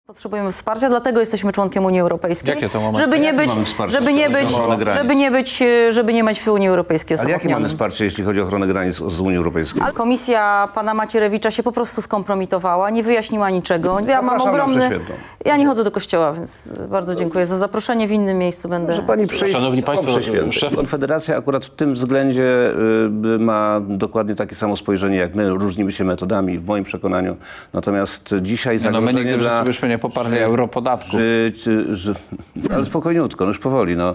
Potrzebujemy wsparcia, dlatego jesteśmy członkiem Unii Europejskiej. Jakie to momenty? Żeby nie mieć w Unii Europejskiej Ale jakie mamy wsparcie, jeśli chodzi o ochronę granic z Unii Europejskiej? Komisja pana Macierewicza się po prostu skompromitowała, nie wyjaśniła niczego. Ja mam ogromny... Ja nie chodzę do kościoła, więc bardzo dziękuję za zaproszenie. W innym miejscu będę... Może pani przyjść, Szanowni Państwo, szef... Konfederacja akurat w tym względzie ma dokładnie takie samo spojrzenie jak my. Różnimy się metodami, w moim przekonaniu. Natomiast dzisiaj zagrożenie my nigdy w życiu byśmy nie poparli europodatków. Ale spokojniutko, no już powoli. No.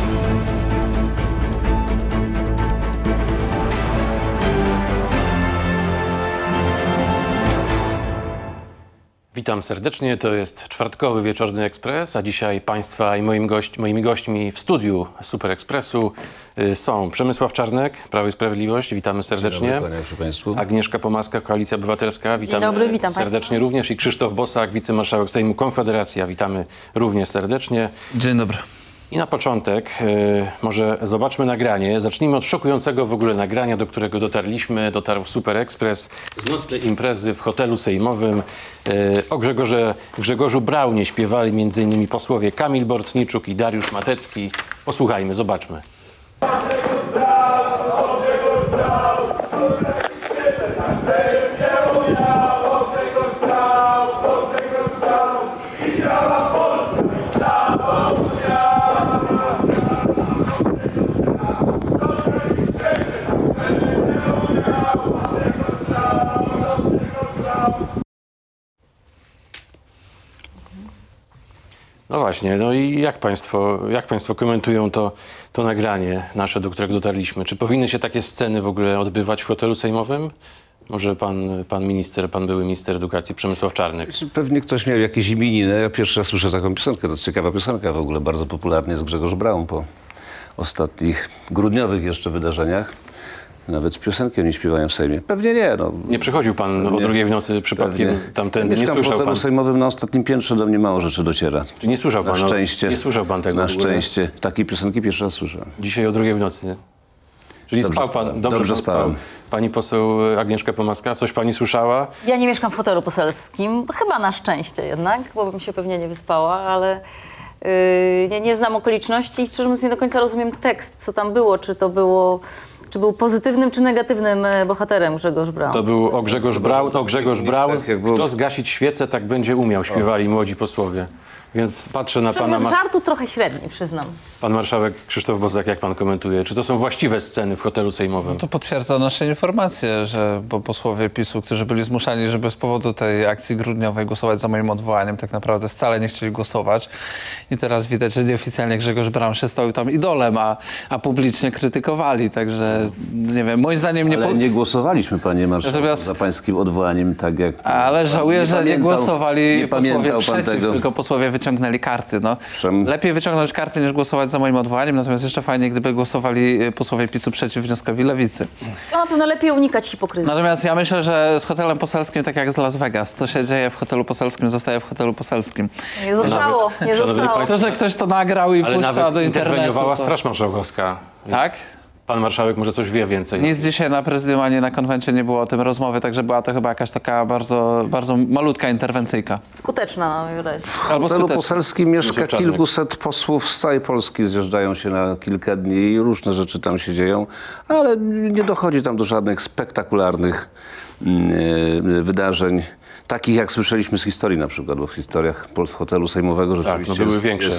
Witam serdecznie, to jest czwartkowy Wieczorny Ekspres, a dzisiaj Państwa i moimi gośćmi w studiu Super Ekspresu są Przemysław Czarnek, Prawo i Sprawiedliwość, witamy serdecznie. Dzień dobry, kłaniam się Państwu. Agnieszka Pomaska, Koalicja Obywatelska, witamy Dzień dobry, witam serdecznie Państwa. również. I Krzysztof Bosak, wicemarszałek Sejmu Konfederacja, witamy również serdecznie. Dzień dobry. I na początek może zobaczmy nagranie. Zacznijmy od szokującego w ogóle nagrania, do którego dotarliśmy. Dotarł Super Ekspres z nocnej imprezy w hotelu sejmowym. O Grzegorzu Braunie śpiewali m.in. posłowie Kamil Bortniczuk i Dariusz Matecki. Posłuchajmy, zobaczmy. No właśnie, no i jak Państwo komentują to nagranie nasze, do którego dotarliśmy? Czy powinny się takie sceny w ogóle odbywać w hotelu sejmowym? Może pan były minister edukacji Przemysław Czarnek. Pewnie ktoś miał jakieś imieniny. Ja pierwszy raz słyszę taką piosenkę. To jest ciekawa piosenka w ogóle. Bardzo popularny jest Grzegorz Braun po ostatnich grudniowych jeszcze wydarzeniach. Nawet piosenki oni śpiewają w Sejmie. Pewnie nie. No. Nie przychodził pan o 2:00 w nocy przypadkiem tamtędy? Nie słyszał w hotelu sejmowym na ostatnim piętrze, do mnie mało rzeczy dociera. Czy nie słyszał pan? Na szczęście. Nie słyszał pan tego? Na szczęście. Takiej piosenki pierwszy raz słyszę. Dzisiaj o 2:00 w nocy, nie? Czyli Dobrze spał pan, dobrze pan spał. spałem. Pani poseł Agnieszka Pomaska, coś pani słyszała? Ja nie mieszkam w hotelu poselskim, chyba na szczęście jednak, bo bym się pewnie nie wyspała, ale nie znam okoliczności i szczerze mówiąc nie do końca rozumiem tekst, co tam było, czy był pozytywnym czy negatywnym bohaterem Grzegorz Braun. To był o Grzegorz Braun. Tak, jak było. Kto zgasić świecę, tak będzie umiał, śpiewali młodzi posłowie. Więc patrzę na pana... Przedmiot żartu trochę średni, przyznam. Pan marszałek Krzysztof Bosak, jak pan komentuje? Czy to są właściwe sceny w hotelu sejmowym? No to potwierdza nasze informacje, że posłowie PiS-u, którzy byli zmuszani, żeby z powodu tej akcji grudniowej głosować za moim odwołaniem, tak naprawdę wcale nie chcieli głosować. I teraz widać, że nieoficjalnie Grzegorz Braun się stał tam idolem, a publicznie krytykowali. Także nie wiem, moim zdaniem nie... Ale nie głosowaliśmy, panie marszałku, Natomiast... za pańskim odwołaniem, tak jak... Ale żałuję, że nie głosowali posłowie pan przeciw, tego. tylko posłowie wyciągnęli karty. No. Lepiej wyciągnąć karty, niż głosować za moim odwołaniem, natomiast jeszcze fajnie, gdyby głosowali posłowie PiS-u przeciw wnioskowi Lewicy. To na pewno lepiej unikać hipokryzji. Natomiast ja myślę, że z hotelem poselskim, tak jak z Las Vegas, co się dzieje w hotelu poselskim, zostaje w hotelu poselskim. Nie zostało, nie zostało. To, że ktoś to nagrał i Ale puszcza nawet do internetu. interweniowała To... Straż Marszałkowska. Tak? Pan marszałek może coś wie więcej. Nic dzisiaj na prezydium ani na konwencie nie było o tym rozmowy, także była to chyba jakaś taka bardzo, bardzo malutka interwencyjka. Skuteczna. Albo W hotelu poselskim mieszka Czarnek. kilkuset posłów z całej Polski, zjeżdżają się na kilka dni i różne rzeczy tam się dzieją, ale nie dochodzi tam do żadnych spektakularnych wydarzeń. Takich jak słyszeliśmy z historii na przykład, bo w historiach hotelu sejmowego rzeczywiście no były większe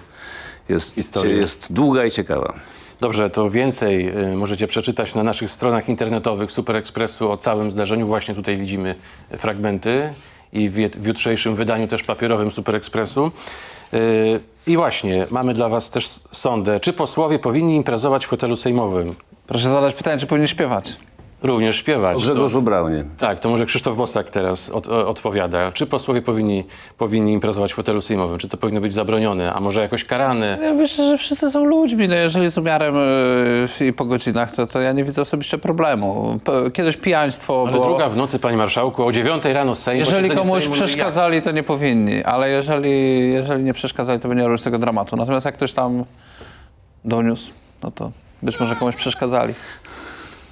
jest długa i ciekawa. Dobrze, to więcej możecie przeczytać na naszych stronach internetowych Super Ekspresu o całym zdarzeniu. Właśnie tutaj widzimy fragmenty i w jutrzejszym wydaniu też papierowym Super Ekspresu. I właśnie, mamy dla was też sondę. Czy posłowie powinni imprezować w hotelu sejmowym? Proszę zadać pytanie, czy powinni śpiewać? Również śpiewać. O Grzegorzu Braunie. Tak, to może Krzysztof Bosak teraz odpowiada. Czy posłowie powinni imprezować w hotelu sejmowym? Czy to powinno być zabronione, a może jakoś karane? Ja myślę, że wszyscy są ludźmi. No jeżeli z umiarem i po godzinach, to ja nie widzę osobiście problemu. Kiedyś pijaństwo Ale było... 2:00 w nocy, panie marszałku, o 9:00 rano Sejm. Jeżeli komuś Sejmu, przeszkadzali, to nie powinni. Ale jeżeli nie przeszkadzali, to by nie robić tego dramatu. Natomiast jak ktoś tam doniósł, no to być może komuś przeszkadzali.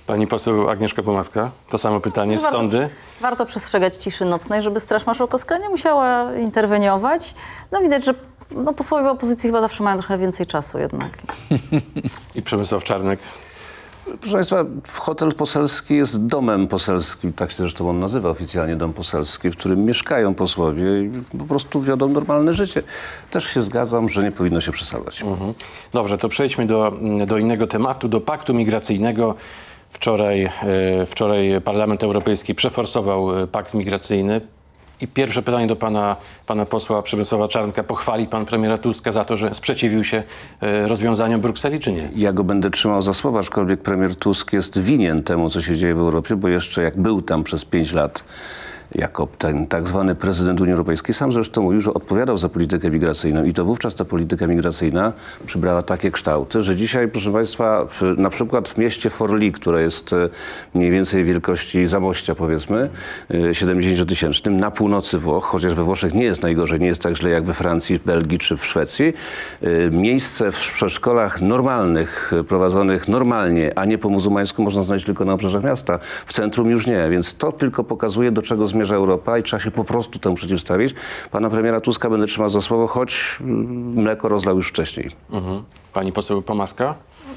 Pani poseł Agnieszka Pomaska, to samo pytanie z sądy. Warto przestrzegać ciszy nocnej, żeby Straż Marszałkowska nie musiała interweniować. No widać, że posłowie opozycji chyba zawsze mają trochę więcej czasu jednak. I Przemysław Czarnek. Proszę Państwa, hotel poselski jest domem poselskim, tak się zresztą on nazywa oficjalnie, dom poselski, w którym mieszkają posłowie i po prostu wiodą normalne życie. Też się zgadzam, że nie powinno się przesadzać. Dobrze, to przejdźmy do innego tematu, do paktu migracyjnego. Wczoraj Parlament Europejski przeforsował pakt migracyjny. I pierwsze pytanie do pana posła Przemysława Czarnka. Pochwali pan premiera Tuska za to, że sprzeciwił się rozwiązaniom Brukseli, czy nie? Ja go będę trzymał za słowa, aczkolwiek premier Tusk jest winien temu, co się dzieje w Europie, bo jeszcze jak był tam przez 5 lat jako ten tak zwany prezydent Unii Europejskiej, sam zresztą mówił, że odpowiadał za politykę migracyjną i to wówczas ta polityka migracyjna przybrała takie kształty, że dzisiaj, proszę Państwa, na przykład w mieście Forlì, które jest mniej więcej wielkości Zamościa, powiedzmy, 70-tysięcznym, na północy Włoch, chociaż we Włoszech nie jest najgorzej, nie jest tak źle jak we Francji, w Belgii czy w Szwecji, miejsce w przedszkolach normalnych, prowadzonych normalnie, a nie po muzułmańsku, można znaleźć tylko na obrzeżach miasta. W centrum już nie, więc to tylko pokazuje, do czego zmierza Europa i trzeba się po prostu temu przeciwstawić. Pana premiera Tuska będę trzymał za słowo, choć mleko rozlał już wcześniej. Pani poseł Pomaska?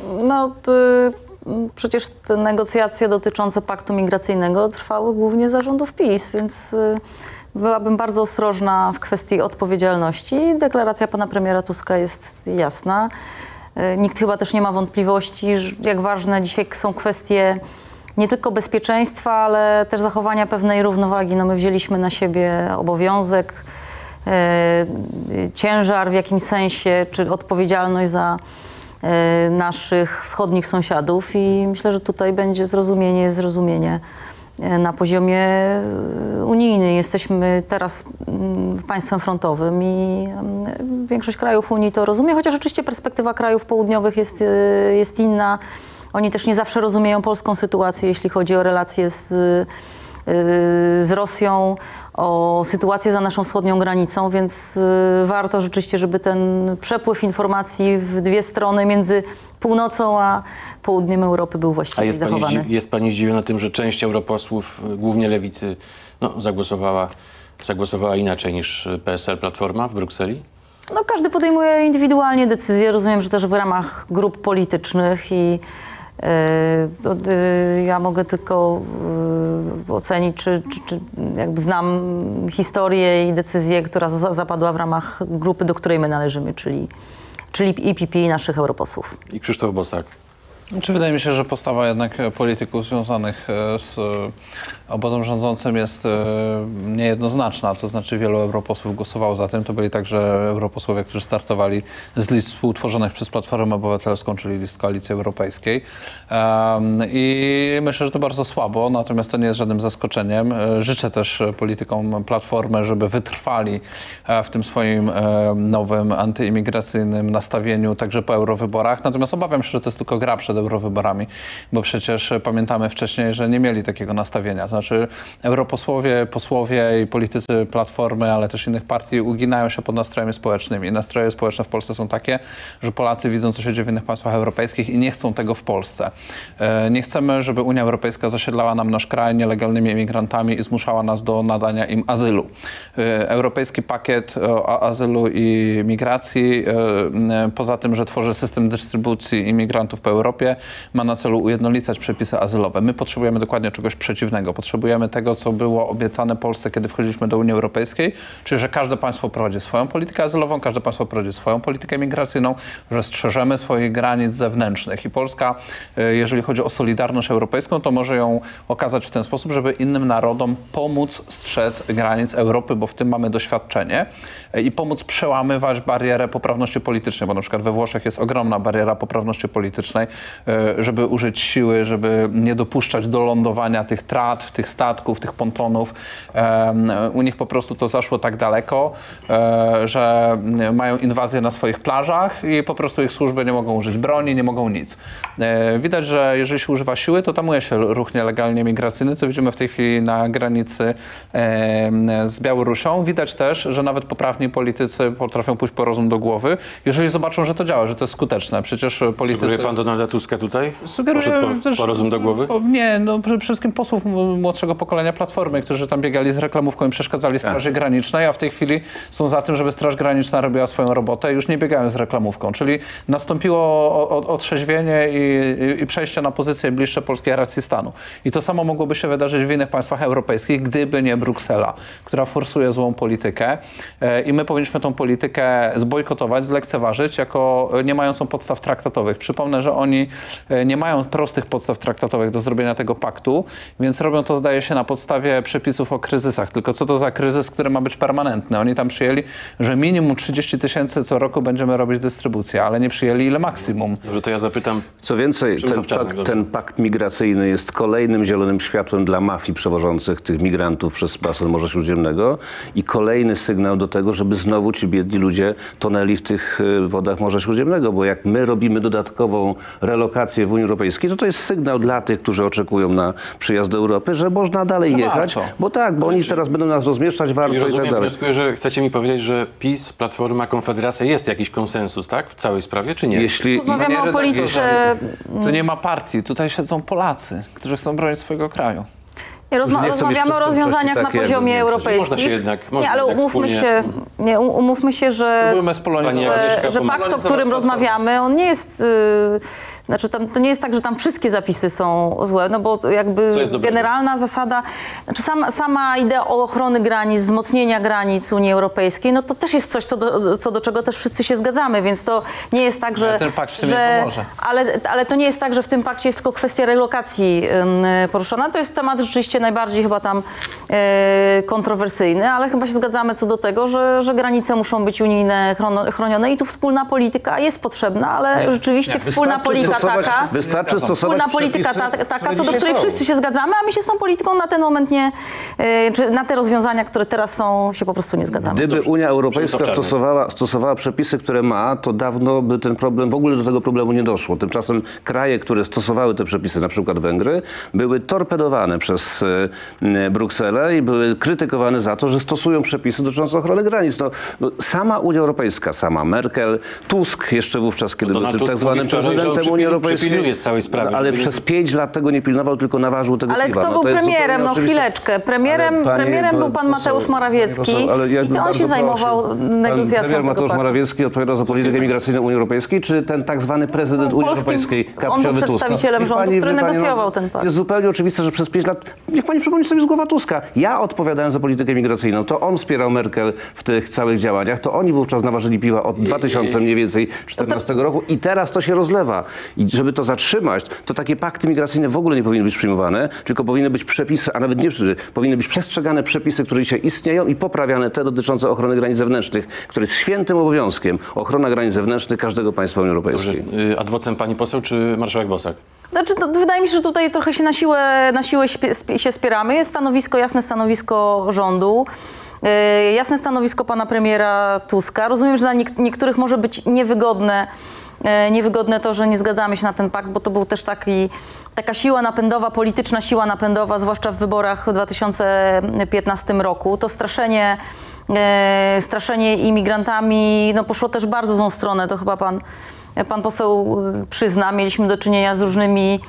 Przecież te negocjacje dotyczące paktu migracyjnego trwały głównie za rządów PiS, więc byłabym bardzo ostrożna w kwestii odpowiedzialności. Deklaracja pana premiera Tuska jest jasna. Nikt chyba też nie ma wątpliwości, jak ważne dzisiaj są kwestie nie tylko bezpieczeństwa, ale też zachowania pewnej równowagi. My wzięliśmy na siebie obowiązek, ciężar w jakimś sensie, czy odpowiedzialność za naszych wschodnich sąsiadów i myślę, że tutaj będzie zrozumienie na poziomie unijnym. Jesteśmy teraz państwem frontowym i większość krajów Unii to rozumie, chociaż oczywiście perspektywa krajów południowych jest inna. Oni też nie zawsze rozumieją polską sytuację, jeśli chodzi o relacje z Rosją, o sytuację za naszą wschodnią granicą, więc warto rzeczywiście, żeby ten przepływ informacji w dwie strony między północą a południem Europy był właściwie zachowany. Jest pani zdziwiona tym, że część europosłów, głównie lewicy, zagłosowała inaczej niż PSL, Platforma w Brukseli? Każdy podejmuje indywidualnie decyzje. Rozumiem, że też w ramach grup politycznych i ja mogę tylko ocenić, czy jakby znam historię i decyzję, która zapadła w ramach grupy, do której my należymy, czyli EPP i naszych europosłów. I Krzysztof Bosak. Wydaje mi się, że postawa jednak polityków związanych z obozem rządzącym jest niejednoznaczna. To znaczy wielu europosłów głosowało za tym. To byli także europosłowie, którzy startowali z list współtworzonych przez Platformę Obywatelską, czyli list Koalicji Europejskiej. I myślę, że to bardzo słabo, natomiast to nie jest żadnym zaskoczeniem. Życzę też politykom Platformy, żeby wytrwali w tym swoim nowym antyimigracyjnym nastawieniu, także po eurowyborach. Natomiast obawiam się, że to jest tylko gra przed eurowyborami, bo przecież pamiętamy wcześniej, że nie mieli takiego nastawienia. To znaczy europosłowie, posłowie i politycy Platformy, ale też innych partii uginają się pod nastrojami społecznymi. Nastroje społeczne w Polsce są takie, że Polacy widzą, co się dzieje w innych państwach europejskich i nie chcą tego w Polsce. Nie chcemy, żeby Unia Europejska zasiedlała nam nasz kraj nielegalnymi emigrantami i zmuszała nas do nadania im azylu. Europejski pakiet azylu i migracji, poza tym, że tworzy system dystrybucji imigrantów po Europie, ma na celu ujednolicać przepisy azylowe. My potrzebujemy dokładnie czegoś przeciwnego. Potrzebujemy tego, co było obiecane Polsce, kiedy wchodziliśmy do Unii Europejskiej, czyli że każde państwo prowadzi swoją politykę azylową, każde państwo prowadzi swoją politykę migracyjną, że strzeżemy swoich granic zewnętrznych. I Polska, jeżeli chodzi o solidarność europejską, to może ją okazać w ten sposób, żeby innym narodom pomóc strzec granic Europy, bo w tym mamy doświadczenie i pomóc przełamywać barierę poprawności politycznej, bo na przykład we Włoszech jest ogromna bariera poprawności politycznej, żeby użyć siły, żeby nie dopuszczać do lądowania tych tratw, tych statków, tych pontonów. U nich po prostu to zaszło tak daleko, że mają inwazję na swoich plażach i po prostu ich służby nie mogą użyć broni, nie mogą nic. Widać, że jeżeli się używa siły, to tamuje się ruch nielegalnie migracyjny, co widzimy w tej chwili na granicy z Białorusią. Widać też, że nawet poprawni politycy potrafią pójść po rozum do głowy, jeżeli zobaczą, że to działa, że to jest skuteczne. Przecież politycy... Sugeruje pan Donalda Tuska Tuska tutaj? Sugeruję Poszedł też, po rozum do głowy? Nie, no przede wszystkim posłów młodszego pokolenia Platformy, którzy tam biegali z reklamówką i przeszkadzali Straży Granicznej, a w tej chwili są za tym, żeby Straż Graniczna robiła swoją robotę i już nie biegają z reklamówką. Czyli nastąpiło otrzeźwienie i przejście na pozycje bliższe polskiej racji stanu. I to samo mogłoby się wydarzyć w innych państwach europejskich, gdyby nie Bruksela, która forsuje złą politykę. I my powinniśmy tą politykę zbojkotować, zlekceważyć jako nie mającą podstaw traktatowych. Przypomnę, że oni nie mają prostych podstaw traktatowych do zrobienia tego paktu, więc robią to, zdaje się, na podstawie przepisów o kryzysach. Tylko co to za kryzys, który ma być permanentny? Oni tam przyjęli, że minimum 30 000 co roku będziemy robić dystrybucję, ale nie przyjęli ile maksimum. Dobrze, to ja zapytam. Co więcej, ten pakt migracyjny jest kolejnym zielonym światłem dla mafii przewożących tych migrantów przez basen Morza Śródziemnego i kolejny sygnał do tego, żeby znowu ci biedni ludzie tonęli w tych wodach Morza Śródziemnego, bo jak my robimy dodatkową relokację w Unii Europejskiej, to jest sygnał dla tych, którzy oczekują na przyjazd do Europy, że można dalej jechać, bo oni teraz będą nas rozmieszczać, warto i tak dalej. Wnioskuję, że chcecie mi powiedzieć, że PiS, Platforma, Konfederacja jest jakiś konsensus, tak? W całej sprawie, czy nie? Jeśli Rozmawiamy o polityce. Tu nie ma partii, tutaj siedzą Polacy, którzy chcą bronić swojego kraju. Nie, rozmawiamy o rozwiązaniach na poziomie europejskim. Można się jednak, nie, ale umówmy się, że pakt, o którym rozmawiamy, on nie jest... Znaczy to nie jest tak, że tam wszystkie zapisy są złe, no bo jakby generalna zasada, znaczy sama idea ochrony granic, wzmocnienia granic Unii Europejskiej, no to też jest coś, co do czego też wszyscy się zgadzamy, więc to nie jest tak, że... Ten pakt w tym nie pomoże. Ale to nie jest tak, że w tym pakcie jest tylko kwestia relokacji poruszona. To jest temat rzeczywiście najbardziej chyba tam kontrowersyjny, ale chyba się zgadzamy co do tego, że granice muszą być unijne, chronione i tu wspólna polityka jest potrzebna, ale rzeczywiście wspólna polityka wystarczy stosować polityka taka, co do której wszyscy się zgadzamy, a my się z tą polityką na ten moment nie, czy na te rozwiązania, które teraz są, się po prostu nie zgadzamy. Gdyby Unia Europejska stosowała przepisy, które ma, to dawno by ten problem, w ogóle do tego problemu nie doszło. Tymczasem kraje, które stosowały te przepisy, na przykład Węgry, były torpedowane przez Brukselę i były krytykowane za to, że stosują przepisy dotyczące ochrony granic. Sama Unia Europejska, sama Merkel, Tusk jeszcze wówczas, kiedy był tym tak zwanym prezydentem Unii Europejskiej, z całej sprawy, ale przez 5 lat tego nie pilnował, tylko naważył tego ale piwa. kto był premierem? No chwileczkę. Premierem był pan Mateusz Morawiecki i to on się zajmował negocjacją premier tego Mateusz paktu. Morawiecki odpowiadał za politykę migracyjną Unii Europejskiej, czy ten tak zwany prezydent Unii Europejskiej, kapciowy On był Tuska? przedstawicielem rządu, który negocjował ten pakt. Jest zupełnie oczywiste, że przez 5 lat, niech pani przypomni sobie z głowa Tuska, ja odpowiadałem za politykę migracyjną, to on wspierał Merkel w tych całych działaniach, to oni wówczas naważyli piwa od 2000 mniej więcej 14 roku i teraz to się rozlewa. I żeby to zatrzymać, to takie pakty migracyjne w ogóle nie powinny być przyjmowane, tylko powinny być przepisy, a nawet nie powinny być przestrzegane przepisy, które dzisiaj istnieją i poprawiane te dotyczące ochrony granic zewnętrznych, które jest świętym obowiązkiem. Ochrona granic zewnętrznych każdego państwa Unii Europejskiej. Dobrze. Adwocem pani poseł czy marszałek Bosak? Znaczy, wydaje mi się, że tutaj trochę się na siłę się spieramy. Jest jasne stanowisko rządu. Jasne stanowisko pana premiera Tuska. Rozumiem, że dla niektórych może być niewygodne to, że nie zgadzamy się na ten pakt, bo to był też taka siła napędowa, polityczna siła napędowa, zwłaszcza w wyborach w 2015 roku. To straszenie imigrantami poszło też bardzo złą stronę, to chyba pan poseł przyzna. Mieliśmy do czynienia z różnymi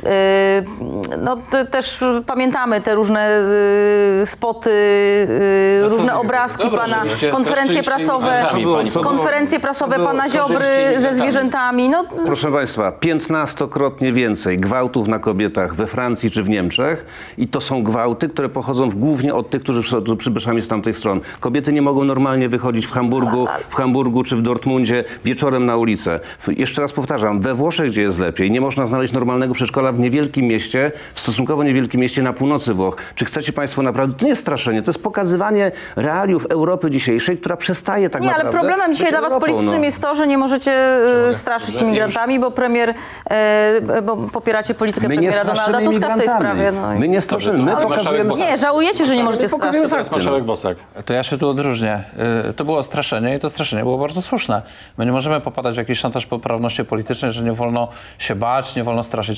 też pamiętamy te różne spoty, różne obrazki pana, konferencje prasowe pana Ziobry ze zwierzętami. Proszę państwa, 15-krotnie więcej gwałtów na kobietach we Francji czy w Niemczech i to są gwałty, które pochodzą głównie od tych, którzy są przybyszami z tamtych stron. Kobiety nie mogą normalnie wychodzić w Hamburgu czy w Dortmundzie wieczorem na ulicę. Jeszcze raz powtarzam, we Włoszech, gdzie jest lepiej, nie można znaleźć normalnego przedszkola w niewielkim mieście, w stosunkowo niewielkim mieście na północy Włoch. Czy chcecie państwo naprawdę... To nie jest straszenie, to jest pokazywanie realiów Europy dzisiejszej, która przestaje tak naprawdę... Nie, ale problemem dzisiaj dla was politycznym jest to, że nie możecie straszyć imigrantami, bo popieracie politykę premiera Donalda Tuska w tej sprawie. My nie straszymy, my pokazujemy... Nie, żałujecie, że nie możecie straszyć. Teraz marszałek Bosak. To ja się tu odróżnię. To było straszenie i to straszenie było bardzo słuszne. My nie możemy popadać w jakiś szantaż poprawności politycznej, że nie wolno się bać, nie wolno straszyć. Jak coś jest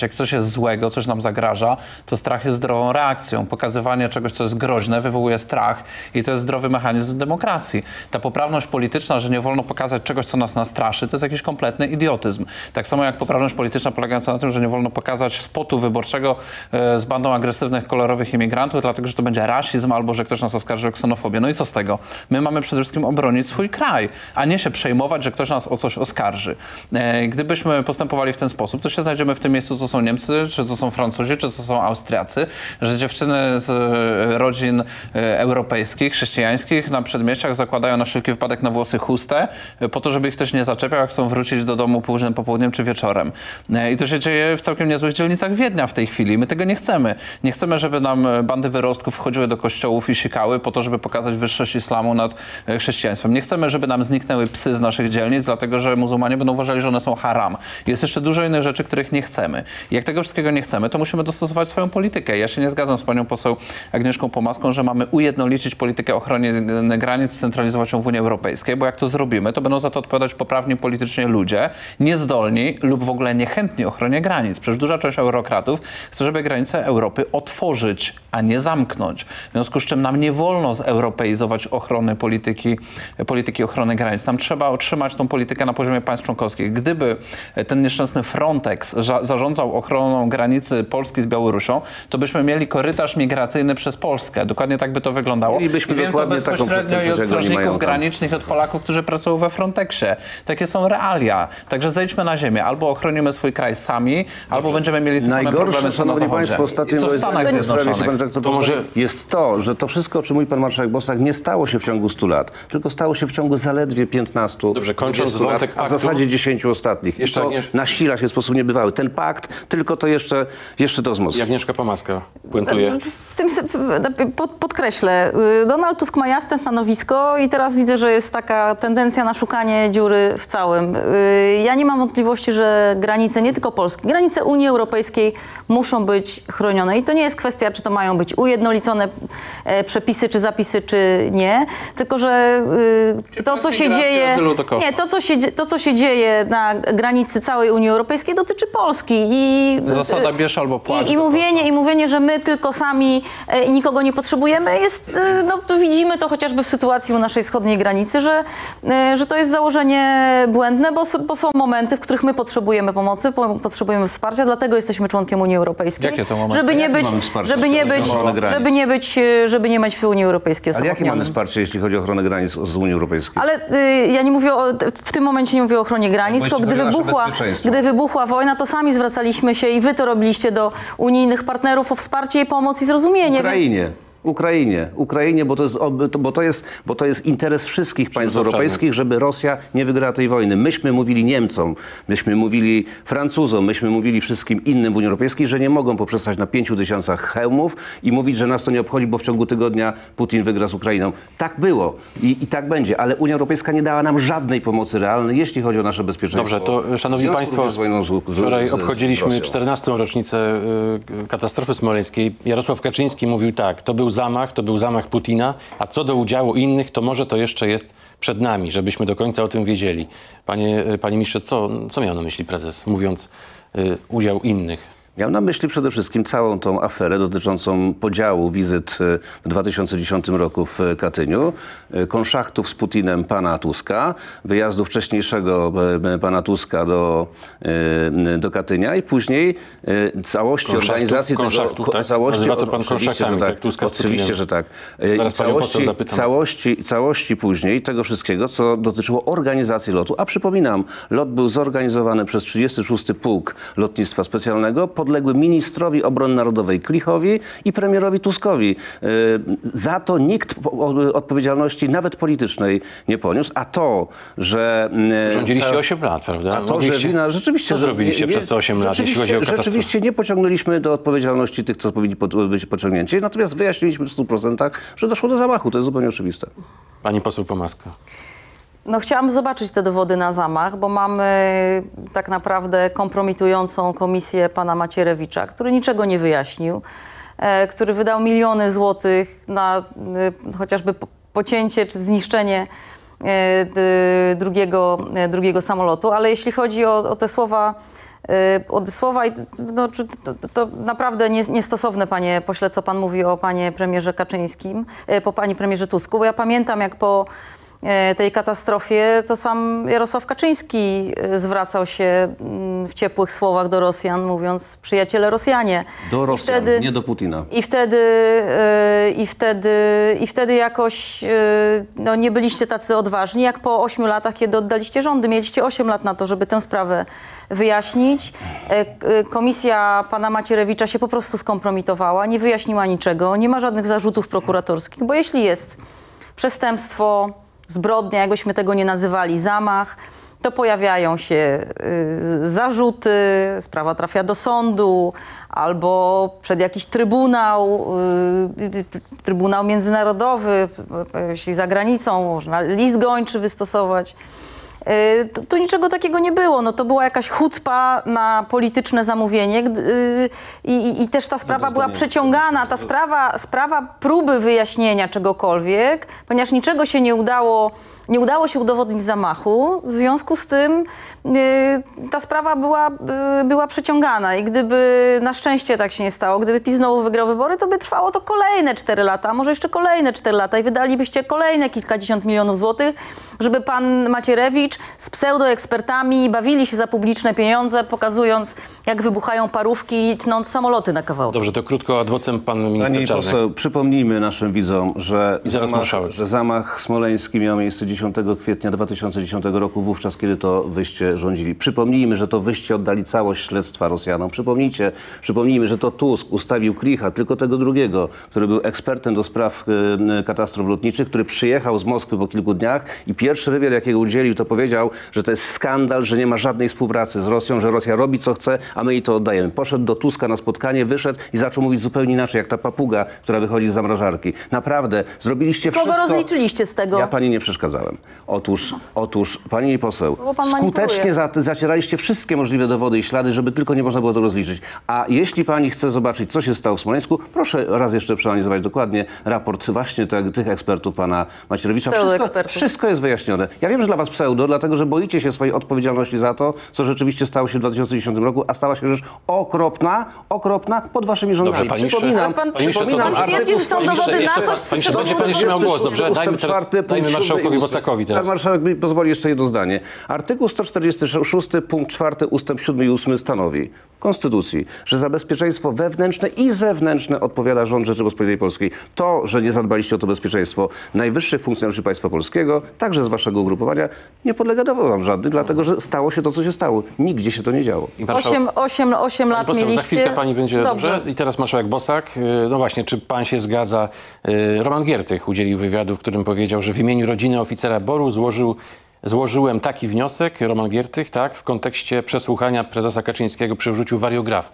jest złego, coś nam zagraża, to strach jest zdrową reakcją. Pokazywanie czegoś, co jest groźne, wywołuje strach i to jest zdrowy mechanizm demokracji. Ta poprawność polityczna, że nie wolno pokazać czegoś, co nas nastraszy, to jest jakiś kompletny idiotyzm. Tak samo jak poprawność polityczna polegająca na tym, że nie wolno pokazać spotu wyborczego z bandą agresywnych, kolorowych imigrantów, dlatego, że to będzie rasizm albo, że ktoś nas oskarży o ksenofobię. No i co z tego? My mamy przede wszystkim obronić swój kraj, a nie się przejmować, że ktoś nas o coś oskarży. Gdybyśmy postępowali w ten sposób, to się znajdziemy w tym miejscu, co są Niemcy, czy co są Francuzi, czy co są Austriacy, że dziewczyny z rodzin europejskich, chrześcijańskich na przedmieściach zakładają na wszelki wypadek na włosy chustę, po to, żeby ich ktoś nie zaczepiał, jak chcą wrócić do domu późnym popołudniem czy wieczorem. I to się dzieje w całkiem niezłych dzielnicach Wiednia w tej chwili. My tego nie chcemy. Nie chcemy, żeby nam bandy wyrostków wchodziły do kościołów i sikały po to, żeby pokazać wyższość islamu nad chrześcijaństwem. Nie chcemy, żeby nam zniknęły psy z naszych dzielnic, dlatego że muzułmanie będą uważali, że one są haram. Jest jeszcze dużo innych rzeczy, których nie chcemy. I jak tego wszystkiego nie chcemy, to musimy dostosować swoją politykę. Ja się nie zgadzam z panią poseł Agnieszką Pomaską, że mamy ujednolicić politykę ochrony granic, centralizować ją w Unii Europejskiej, bo jak to zrobimy, to będą za to odpowiadać poprawni politycznie ludzie, niezdolni lub w ogóle niechętni ochronie granic. Przecież duża część eurokratów chce, żeby granice Europy otworzyć, a nie zamknąć. W związku z czym nam nie wolno zeuropeizować ochrony polityki ochrony granic. Nam trzeba utrzymać tą politykę na poziomie państw członkowskich. Gdyby ten nieszczęsny Frontex zarządzał ochroną granicy Polski z Białorusią, to byśmy mieli korytarz migracyjny przez Polskę. Dokładnie tak by to wyglądało. Mielibyśmy I wiem to bezpośrednio i od strażników granicznych, i od Polaków, którzy pracują we Frontexie. Takie są realia. Także zejdźmy na ziemię. Albo ochronimy swój kraj sami, albo będziemy mieli te same problemy, co na Zachodzie. I co w Stanach Zjednoczonych? Jest to, że to wszystko, o czym mówi pan marszałek Bosak, nie stało się w ciągu 100 lat, tylko stało się w ciągu zaledwie 15. Dobrze, kończąc wątek a w zasadzie 10 ostatnich. Jeszcze to nasila się w sposób niebywały. Ten pakt tylko to jeszcze to wzmocni. Agnieszka Pomaska puentuje. W tym podkreślę, Donald Tusk ma jasne stanowisko i teraz widzę, że jest taka tendencja na szukanie dziury w całym. Ja nie mam wątpliwości, że granice, nie tylko Polski, granice Unii Europejskiej muszą być chronione. I to nie jest kwestia, czy to mają być ujednolicone przepisy, czy zapisy, czy nie. Tylko, że to, co się dzieje, to, co się dzieje na granicy całej Unii Europejskiej, dotyczy Polski. I zasada bierz albo płacz. I mówienie, że my tylko sami i nikogo nie potrzebujemy, jest, no to widzimy to chociażby w sytuacji u naszej wschodniej granicy, że to jest założenie błędne, bo są momenty, w których my potrzebujemy pomocy, potrzebujemy wsparcia, dlatego jesteśmy członkiem Unii Europejskiej. Jakie to momenty? Żeby nie być w Unii Europejskiej Ale jakie osamotnionym. mamy wsparcie, jeśli chodzi o ochronę granic z Unii Europejskiej? Ale ja nie mówię w tym momencie nie mówię o ochronie granic, tylko gdy wybuchła wojna, to sami zwracaliśmy się i wy to robiliście do unijnych partnerów o wsparcie i pomoc i zrozumienie. Ukrainie, bo to jest interes wszystkich państw europejskich, żeby Rosja nie wygrała tej wojny. Myśmy mówili Niemcom, myśmy mówili Francuzom, myśmy mówili wszystkim innym w Unii Europejskiej, że nie mogą poprzestać na 5000 hełmów i mówić, że nas to nie obchodzi, bo w ciągu tygodnia Putin wygra z Ukrainą. Tak było i tak będzie, ale Unia Europejska nie dała nam żadnej pomocy realnej, jeśli chodzi o nasze bezpieczeństwo. Dobrze, to szanowni państwo, wczoraj obchodziliśmy 14. rocznicę katastrofy smoleńskiej. Jarosław Kaczyński mówił tak, to był zamach Putina, a co do udziału innych, to może to jeszcze jest przed nami, żebyśmy do końca o tym wiedzieli. Panie ministrze, co miał na myśli prezes, mówiąc udział innych? Miał na myśli przede wszystkim całą tą aferę dotyczącą podziału wizyt w 2010 roku w Katyniu, konszachtów z Putinem pana Tuska, wyjazdu wcześniejszego pana Tuska do Katynia i później całości organizacji tego... Tak? Nazywa to pan konszachtami, tak? Tuska z Putinem. Oczywiście, że tak. Zaraz panią poseł zapytam. Całości później tego wszystkiego, co dotyczyło organizacji lotu. A przypominam, lot był zorganizowany przez 36. Pułk Lotnictwa Specjalnego, podległy ministrowi obrony narodowej Klichowi i premierowi Tuskowi. Za to nikt odpowiedzialności nawet politycznej nie poniósł, a to, że... Rządziliście 8 lat, prawda? A to, że wina... Rzeczywiście... Co zrobiliście przez te 8 lat, jeśli chodzi o katastrofę? Rzeczywiście nie pociągnęliśmy do odpowiedzialności tych, co powinni być pociągnięci, natomiast wyjaśniliśmy w 100%, że doszło do zamachu. To jest zupełnie oczywiste. Pani poseł Pomaska. No chciałam zobaczyć te dowody na zamach, bo mamy tak naprawdę kompromitującą komisję pana Macierewicza, który niczego nie wyjaśnił, który wydał miliony złotych na chociażby pocięcie czy zniszczenie drugiego samolotu. Ale jeśli chodzi o te słowa słowa. No, to naprawdę niestosowne, panie pośle, co pan mówi o panie premierze Kaczyńskim, po panie premierze Tusku, bo ja pamiętam, jak po tej katastrofie to sam Jarosław Kaczyński zwracał się w ciepłych słowach do Rosjan, mówiąc przyjaciele Rosjanie. Do Rosjan, nie do Putina. I wtedy jakoś no, nie byliście tacy odważni, jak po 8 latach, kiedy oddaliście rządy. Mieliście 8 lat na to, żeby tę sprawę wyjaśnić. Komisja pana Macierewicza się po prostu skompromitowała, nie wyjaśniła niczego, nie ma żadnych zarzutów prokuratorskich, bo jeśli jest przestępstwo, zbrodnia, jakbyśmy tego nie nazywali, zamach, to pojawiają się zarzuty, sprawa trafia do sądu albo przed jakiś trybunał międzynarodowy, jeśli za granicą, można list gończy wystosować. Tu niczego takiego nie było. No, to była jakaś chucpa na polityczne zamówienie i też ta sprawa była przeciągana. Ta sprawa próby wyjaśnienia czegokolwiek, ponieważ niczego się nie udało się udowodnić zamachu, w związku z tym ta sprawa była przeciągana i gdyby na szczęście tak się nie stało, gdyby PiS znowu wygrał wybory, to by trwało to kolejne 4 lata, a może jeszcze kolejne 4 lata i wydalibyście kolejne kilkadziesiąt milionów złotych, żeby pan Macierewicz z pseudoekspertami bawili się za publiczne pieniądze, pokazując, jak wybuchają parówki, tnąc samoloty na kawałki. Dobrze, to krótko adwocem pan minister Pani Czarnek. poseł, przypomnijmy naszym widzom, że zamach smoleński miał miejsce 10 kwietnia 2010 roku, wówczas, kiedy to wyście rządzili. Przypomnijmy, że to wyście oddali całość śledztwa Rosjanom. Przypomnijmy, że to Tusk ustawił Klicha, tylko tego drugiego, który był ekspertem do spraw katastrof lotniczych, który przyjechał z Moskwy po kilku dniach i pierwszy wywiad, jakiego udzielił, to powiedział, że to jest skandal, że nie ma żadnej współpracy z Rosją, że Rosja robi co chce, a my jej to oddajemy. Poszedł do Tuska na spotkanie, wyszedł i zaczął mówić zupełnie inaczej, jak ta papuga, która wychodzi z zamrażarki. Naprawdę, zrobiliście wszystko... Kogo rozliczyliście z tego? Ja pani nie przeszkadzałem. Otóż pani poseł, skutecznie zacieraliście wszystkie możliwe dowody i ślady, żeby tylko nie można było to rozliczyć. A jeśli pani chce zobaczyć, co się stało w Smoleńsku, proszę raz jeszcze przeanalizować dokładnie raport właśnie tych ekspertów pana Macierewicza. Wszystko jest wyjaśnione. Ja wiem, że dla was pseudo, dlatego że boicie się swojej odpowiedzialności za to, co rzeczywiście stało się w 2010 roku, a stała się rzecz okropna pod waszymi rządami. Dobrze, Przypominam, pan twierdzi, że są dowody na coś, co trzeba było Pan miał głos, dobrze? Dajmy marszałkowi Bosakowi teraz. Pan marszałek mi pozwoli jeszcze jedno zdanie. Artykuł 146 punkt 4 ustęp 7 i 8 stanowi w Konstytucji, że za bezpieczeństwo wewnętrzne i zewnętrzne odpowiada rząd Rzeczypospolitej Polskiej. To, że nie zadbaliście o to bezpieczeństwo najwyższych funkcjonariuszy państwa polskiego, także z waszego ugrupowania, nie podlega dowodom żadnym, dlatego że stało się to, co się stało. Nigdzie się to nie działo. 8 lat poseł, mieliście. za chwilkę pani będzie dobrze. I teraz marszałek Bosak. No właśnie, czy pan się zgadza? Roman Giertych udzielił wywiadu, w którym powiedział, że w imieniu rodziny oficera BOR-u złożyłem taki wniosek, Roman Giertych, tak, w kontekście przesłuchania prezesa Kaczyńskiego przy użyciu wariografu.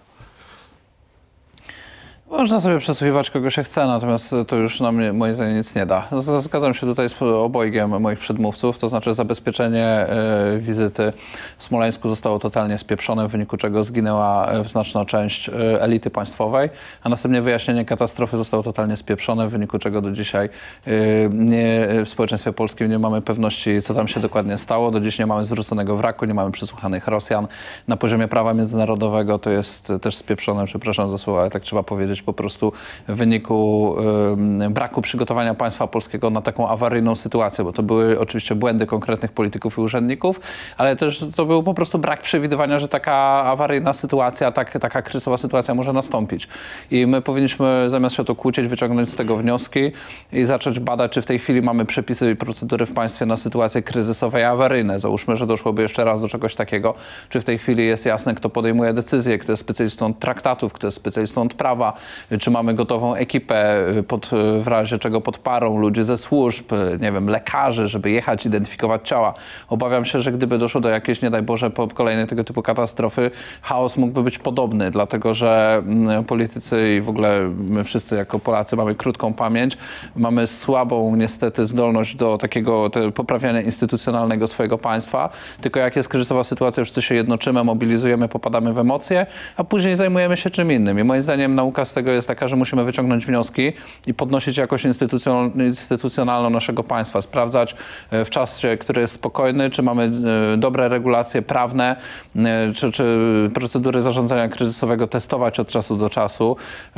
Można sobie przesłuchiwać kogo się chce, natomiast to już na mnie, moim zdaniem, nic nie da. Zgadzam się tutaj z obojgiem moich przedmówców, to znaczy zabezpieczenie wizyty w Smoleńsku zostało totalnie spieprzone, w wyniku czego zginęła znaczna część elity państwowej, a następnie wyjaśnienie katastrofy zostało totalnie spieprzone, w wyniku czego do dzisiaj w społeczeństwie polskim nie mamy pewności, co tam się dokładnie stało. Do dziś nie mamy zwróconego wraku, nie mamy przesłuchanych Rosjan. Na poziomie prawa międzynarodowego to jest też spieprzone, przepraszam za słowa, ale tak trzeba powiedzieć, po prostu w wyniku braku przygotowania państwa polskiego na taką awaryjną sytuację, bo to były oczywiście błędy konkretnych polityków i urzędników, ale też to był po prostu brak przewidywania, że taka awaryjna sytuacja, taka kryzysowa sytuacja może nastąpić. I my powinniśmy zamiast się o to kłócić, wyciągnąć z tego wnioski i zacząć badać, czy w tej chwili mamy przepisy i procedury w państwie na sytuacje kryzysowe i awaryjne. Załóżmy, że doszłoby jeszcze raz do czegoś takiego. Czy w tej chwili jest jasne, kto podejmuje decyzje, kto jest specjalistą od traktatów, kto jest specjalistą od prawa, czy mamy gotową ekipę, w razie czego pod parą, ludzi ze służb, nie wiem, lekarzy, żeby jechać, identyfikować ciała. Obawiam się, że gdyby doszło do jakiejś, nie daj Boże, po kolejnej tego typu katastrofy, chaos mógłby być podobny, dlatego że politycy i w ogóle my wszyscy jako Polacy mamy krótką pamięć, mamy słabą niestety zdolność do takiego poprawiania instytucjonalnego swojego państwa, tylko jak jest kryzysowa sytuacja, wszyscy się jednoczymy, mobilizujemy, popadamy w emocje, a później zajmujemy się czym innym. I moim zdaniem nauka z tego tego jest taka, że musimy wyciągnąć wnioski i podnosić jakość instytucjonalną naszego państwa, sprawdzać w czasie, który jest spokojny, czy mamy dobre regulacje prawne, czy procedury zarządzania kryzysowego testować od czasu do czasu,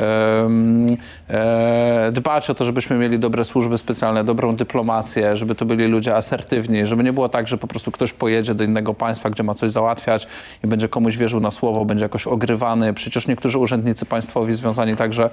dbać o to, żebyśmy mieli dobre służby specjalne, dobrą dyplomację, żeby to byli ludzie asertywni, żeby nie było tak, że po prostu ktoś pojedzie do innego państwa, gdzie ma coś załatwiać i będzie komuś wierzył na słowo, będzie jakoś ogrywany. Przecież niektórzy urzędnicy państwowi związani także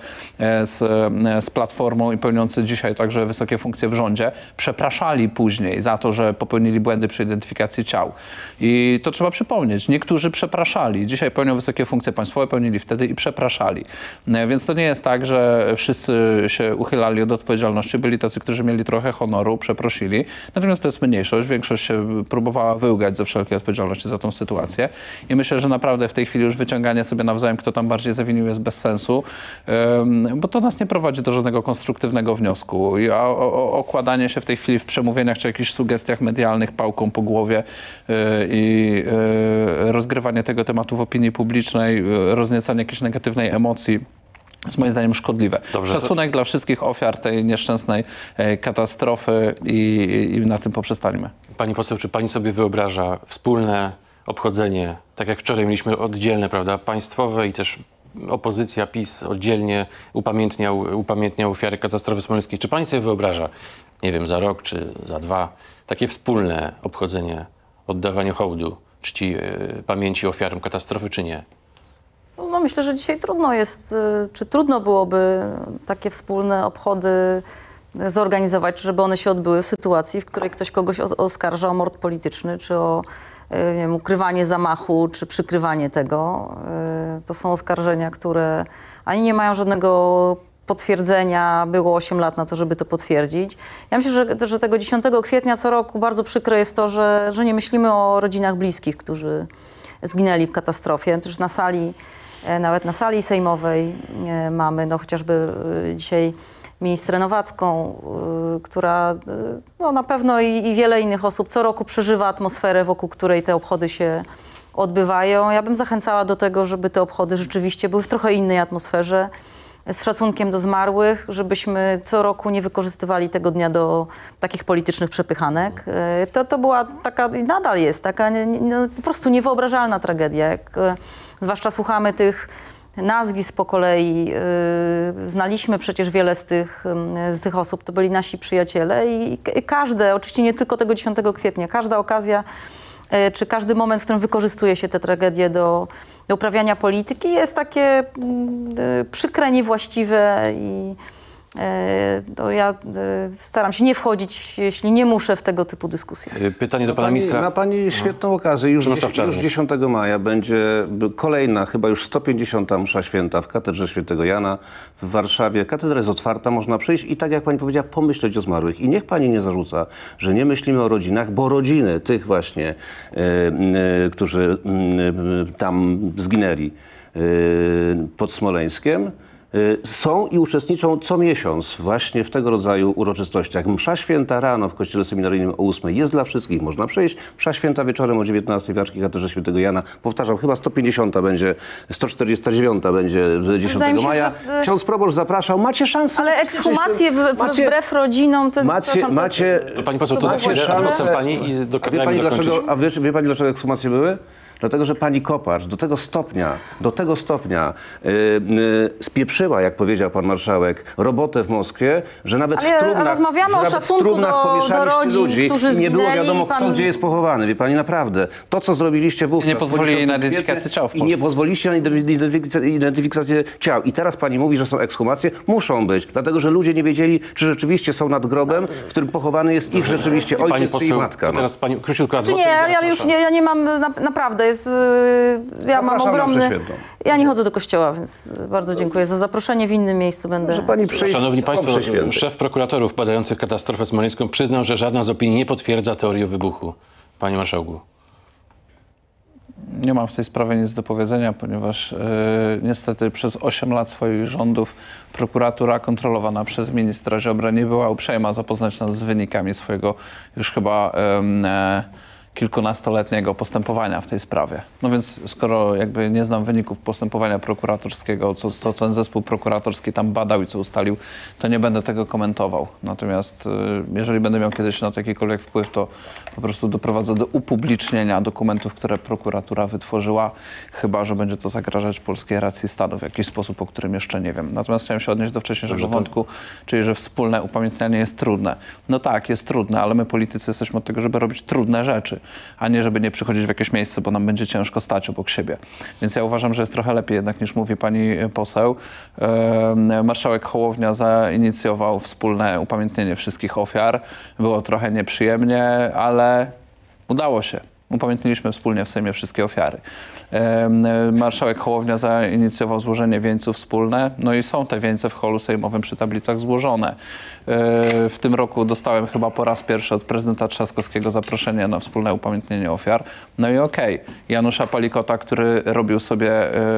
z Platformą i pełniący dzisiaj także wysokie funkcje w rządzie przepraszali później za to, że popełnili błędy przy identyfikacji ciał. I to trzeba przypomnieć. Niektórzy przepraszali. Dzisiaj pełnią wysokie funkcje państwowe, pełnili wtedy i przepraszali. Więc to nie jest tak, że wszyscy się uchylali od odpowiedzialności. Byli tacy, którzy mieli trochę honoru, przeprosili. Natomiast to jest mniejszość. Większość się próbowała wyłgać ze wszelkiej odpowiedzialności za tą sytuację. I myślę, że naprawdę w tej chwili już wyciąganie sobie nawzajem, kto tam bardziej zawinił, jest bez sensu, bo to nas nie prowadzi do żadnego konstruktywnego wniosku. A okładanie się w tej chwili w przemówieniach czy jakichś sugestiach medialnych pałką po głowie i rozgrywanie tego tematu w opinii publicznej, rozniecanie jakiejś negatywnej emocji jest moim zdaniem szkodliwe. Dobrze, Szacunek dla wszystkich ofiar tej nieszczęsnej katastrofy i na tym poprzestańmy. Pani poseł, czy pani sobie wyobraża wspólne obchodzenie, tak jak wczoraj mieliśmy oddzielne, prawda, państwowe i też opozycja, PiS oddzielnie upamiętniał ofiary katastrofy smoleńskiej. Czy pani sobie wyobraża, nie wiem, za rok czy za 2, takie wspólne obchodzenie, oddawanie hołdu czci pamięci ofiarom katastrofy, czy nie? No myślę, że dzisiaj trudno jest, czy trudno byłoby takie wspólne obchody zorganizować, żeby one się odbyły w sytuacji, w której ktoś kogoś oskarża o mord polityczny, czy o nie wiem, ukrywanie zamachu, czy przykrywanie tego. To są oskarżenia, które ani nie mają żadnego potwierdzenia, było 8 lat na to, żeby to potwierdzić. Ja myślę, że tego 10 kwietnia co roku bardzo przykre jest to, że nie myślimy o rodzinach bliskich, którzy zginęli w katastrofie. Przecież na sali, nawet na sali sejmowej mamy no chociażby dzisiaj ministrę Nowacką, która no na pewno i wiele innych osób co roku przeżywa atmosferę, wokół której te obchody się odbywają. Ja bym zachęcała do tego, żeby te obchody rzeczywiście były w trochę innej atmosferze, z szacunkiem do zmarłych, żebyśmy co roku nie wykorzystywali tego dnia do takich politycznych przepychanek. To była taka, i nadal jest, taka no, po prostu niewyobrażalna tragedia. Jak zwłaszcza słuchamy tych nazwisk po kolei, znaliśmy przecież wiele z tych osób, to byli nasi przyjaciele i każde, oczywiście nie tylko tego 10 kwietnia, każda okazja, czy każdy moment, w którym wykorzystuje się tę tragedię do uprawiania polityki, jest takie przykre, niewłaściwe i to ja staram się nie wchodzić, jeśli nie muszę, w tego typu dyskusje. Pytanie do pana ministra. Ma pani świetną okazję. Już 10 maja będzie kolejna, chyba już 150. msza święta w Katedrze Świętego Jana w Warszawie. Katedra jest otwarta, można przyjść i tak jak pani powiedziała, pomyśleć o zmarłych. I niech pani nie zarzuca, że nie myślimy o rodzinach, bo rodziny tych właśnie, którzy tam zginęli pod Smoleńskiem, są i uczestniczą co miesiąc właśnie w tego rodzaju uroczystościach. Msza święta rano w kościele seminaryjnym o 8 jest dla wszystkich, można przyjść. Msza święta wieczorem o 19 w Warszawskiej Katedrze Świętego Jana. Powtarzam, chyba 150 będzie, 149 będzie 10 maja. Ksiądz proboszcz zapraszał, macie szansę. Ale ekshumacje wbrew rodzinom, to To pani poseł, to za chwilę, proszę pani i dokończyć. A wie pani, dlaczego ekshumacje były? Dlatego, że pani Kopacz do tego stopnia spieprzyła, jak powiedział pan marszałek, robotę w Moskwie, że nawet w trumnach, rozmawiamy o szacunku do rodzin, ludzi, którzy zginęli. Nie było wiadomo, kto gdzie jest pochowany. Wie pani, naprawdę. To, co zrobiliście wówczas... Nie pozwolili na identyfikację ciał w Polsce. I nie pozwoliliście na identyfikację ciał. I teraz pani mówi, że są ekshumacje. Muszą być, dlatego, że ludzie nie wiedzieli, czy rzeczywiście są nad grobem, w którym pochowany jest ich rzeczywiście ojciec czy ich matka. To teraz pani króciutko adwokat. Nie, ale już ja nie mam, naprawdę ja mam ogromny... Ja nie chodzę do kościoła, więc bardzo dziękuję za zaproszenie. W innym miejscu będę... Może pani przyjść. Szanowni państwo, szef prokuratorów badających katastrofę smoleńską przyznał, że żadna z opinii nie potwierdza teorii o wybuchu. Panie marszałku. Nie mam w tej sprawie nic do powiedzenia, ponieważ niestety przez 8 lat swoich rządów prokuratura kontrolowana przez ministra Ziobrę nie była uprzejma zapoznać nas z wynikami swojego już chyba kilkunastoletniego postępowania w tej sprawie. No więc skoro jakby nie znam wyników postępowania prokuratorskiego, co ten zespół prokuratorski tam badał i co ustalił, to nie będę tego komentował. Natomiast jeżeli będę miał kiedyś na to jakikolwiek wpływ, to po prostu doprowadzę do upublicznienia dokumentów, które prokuratura wytworzyła, chyba że będzie to zagrażać polskiej racji stanu w jakiś sposób, o którym jeszcze nie wiem. Natomiast chciałem się odnieść do wcześniejszego wątku, czyli że wspólne upamiętnianie jest trudne. No tak, jest trudne, ale my politycy jesteśmy od tego, żeby robić trudne rzeczy, a nie żeby nie przychodzić w jakieś miejsce, bo nam będzie ciężko stać obok siebie. Więc ja uważam, że jest trochę lepiej jednak niż mówi pani poseł. Marszałek Hołownia zainicjował wspólne upamiętnienie wszystkich ofiar. Było trochę nieprzyjemnie, ale udało się. Upamiętniliśmy wspólnie w Sejmie wszystkie ofiary. Marszałek Hołownia zainicjował złożenie wieńców wspólne, no i są te wieńce w holu sejmowym przy tablicach złożone. W tym roku dostałem chyba po raz pierwszy od prezydenta Trzaskowskiego zaproszenie na wspólne upamiętnienie ofiar. No i okej. Janusza Palikota, który robił sobie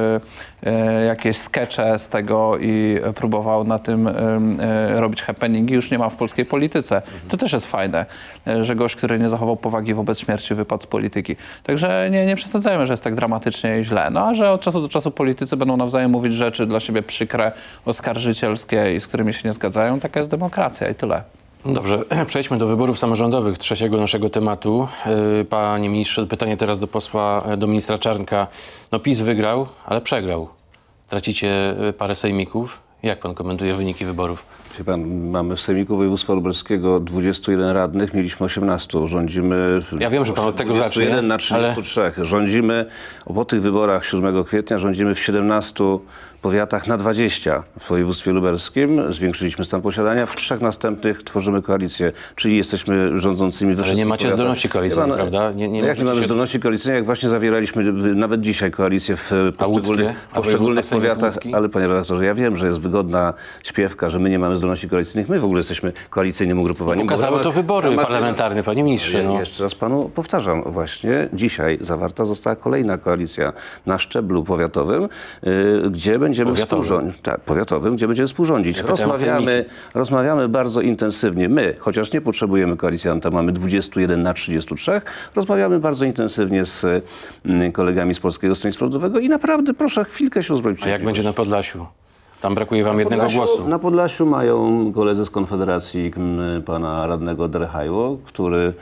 jakieś skecze z tego i próbował na tym robić happeningi, już nie ma w polskiej polityce. To też jest fajne, że gość, który nie zachował powagi wobec śmierci, wypadł z polityki. Także nie przesadzajmy, że jest tak dramatycznie i źle. No a że od czasu do czasu politycy będą nawzajem mówić rzeczy dla siebie przykre, oskarżycielskie i z którymi się nie zgadzają, taka jest demokracja i tyle. Dobrze, przejdźmy do wyborów samorządowych, trzeciego naszego tematu. Panie ministrze, pytanie teraz do ministra Czarnka. No PiS wygrał, ale przegrał. Tracicie parę sejmików. Jak pan komentuje wyniki wyborów? Wie pan, mamy w Sejmiku Województwa Lubelskiego 21 radnych, mieliśmy 18. Rządzimy... Ja wiem, że pan od tego zacznie, 21 na 33. Ale... Rządzimy, po tych wyborach 7 kwietnia, rządzimy w 17 powiatach na 20 w województwie lubelskim. Zwiększyliśmy stan posiadania. W 3 następnych tworzymy koalicję, czyli jesteśmy rządzącymi we wszystkich nie macie powiatach. Zdolności koalicyjnej, prawda? Jak nie mamy zdolności koalicyjnej, jak właśnie zawieraliśmy nawet dzisiaj koalicję w poszczególnych powiatach. Ale panie redaktorze, ja wiem, że jest wygodna śpiewka, że my nie mamy zdolności koalicyjnych. My w ogóle jesteśmy koalicyjnym ugrupowaniem. Pokazały to wybory parlamentarne, panie ministrze. No. Jeszcze raz panu powtarzam, właśnie dzisiaj zawarta została kolejna koalicja na szczeblu powiatowym, gdzie będziemy powiatowym, gdzie będziemy współrządzić. Rozmawiamy bardzo intensywnie. My, chociaż nie potrzebujemy koalicjanta, mamy 21 na 33, rozmawiamy bardzo intensywnie z kolegami z Polskiego Stronnictwa Ludowego i naprawdę proszę chwilkę się uzbroić. A jak będzie na Podlasiu? Tam brakuje wam jednego głosu. Na Podlasiu mają koledzy z Konfederacji pana radnego Derechajło, który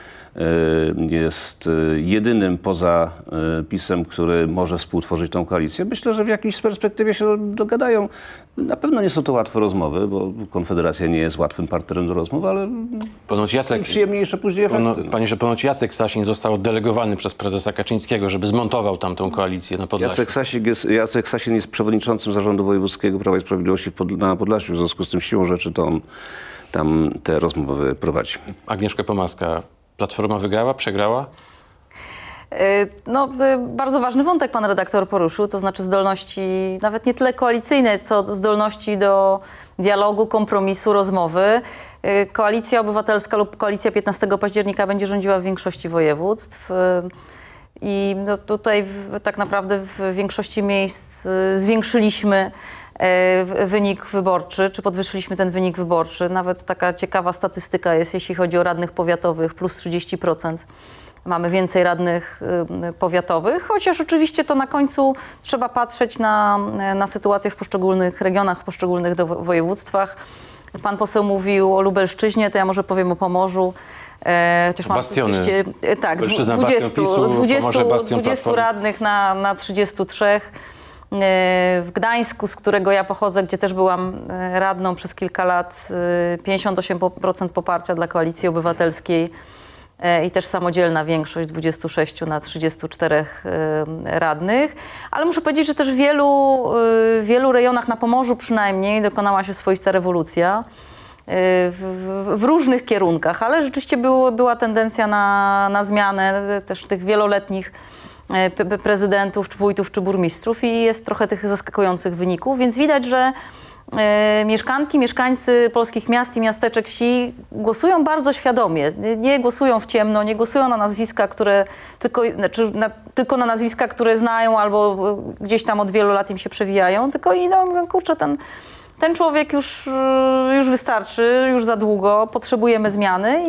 jest jedynym poza PiS-em, który może współtworzyć tą koalicję. Myślę, że w jakiejś perspektywie się dogadają. Na pewno nie są to łatwe rozmowy, bo Konfederacja nie jest łatwym partnerem do rozmów, ale przyjemniejsze później efekty. Panie, ponoć Jacek Sasin został oddelegowany przez prezesa Kaczyńskiego, żeby zmontował tam tą koalicję na Podlasiu. Jacek Sasin jest przewodniczącym Zarządu Wojewódzkiego Prawa i Sprawiedliwości na Podlasiu. W związku z tym siłą rzeczy to on tam te rozmowy prowadzi. Agnieszka Pomaska. Platforma wygrała, przegrała? No, bardzo ważny wątek pan redaktor poruszył, to znaczy zdolności nawet nie tyle koalicyjne, co zdolności do dialogu, kompromisu, rozmowy. Koalicja Obywatelska lub Koalicja 15 października będzie rządziła w większości województw. I no tutaj tak naprawdę w większości miejsc zwiększyliśmy wynik wyborczy, czy podwyższyliśmy ten wynik wyborczy. Nawet taka ciekawa statystyka jest, jeśli chodzi o radnych powiatowych, plus 30%. Mamy więcej radnych powiatowych, chociaż oczywiście to na końcu trzeba patrzeć na sytuację w poszczególnych regionach, w poszczególnych województwach. Pan poseł mówił o Lubelszczyźnie, to ja może powiem o Pomorzu. Chociaż mam oczywiście 20 radnych na 33. W Gdańsku, z którego ja pochodzę, gdzie też byłam radną przez kilka lat, 58% poparcia dla Koalicji Obywatelskiej i też samodzielna większość 26 na 34 radnych. Ale muszę powiedzieć, że też w wielu rejonach na Pomorzu przynajmniej dokonała się swoista rewolucja w różnych kierunkach, ale rzeczywiście była tendencja na zmianę też tych wieloletnich prezydentów, czy wójtów, czy burmistrzów i jest trochę tych zaskakujących wyników, więc widać, że mieszkanki, mieszkańcy polskich miast i miasteczek, wsi głosują bardzo świadomie. Nie głosują w ciemno, nie głosują na nazwiska, które tylko na nazwiska, które znają albo gdzieś tam od wielu lat im się przewijają, tylko i no, mówią, kurczę, ten człowiek już wystarczy, już za długo, potrzebujemy zmiany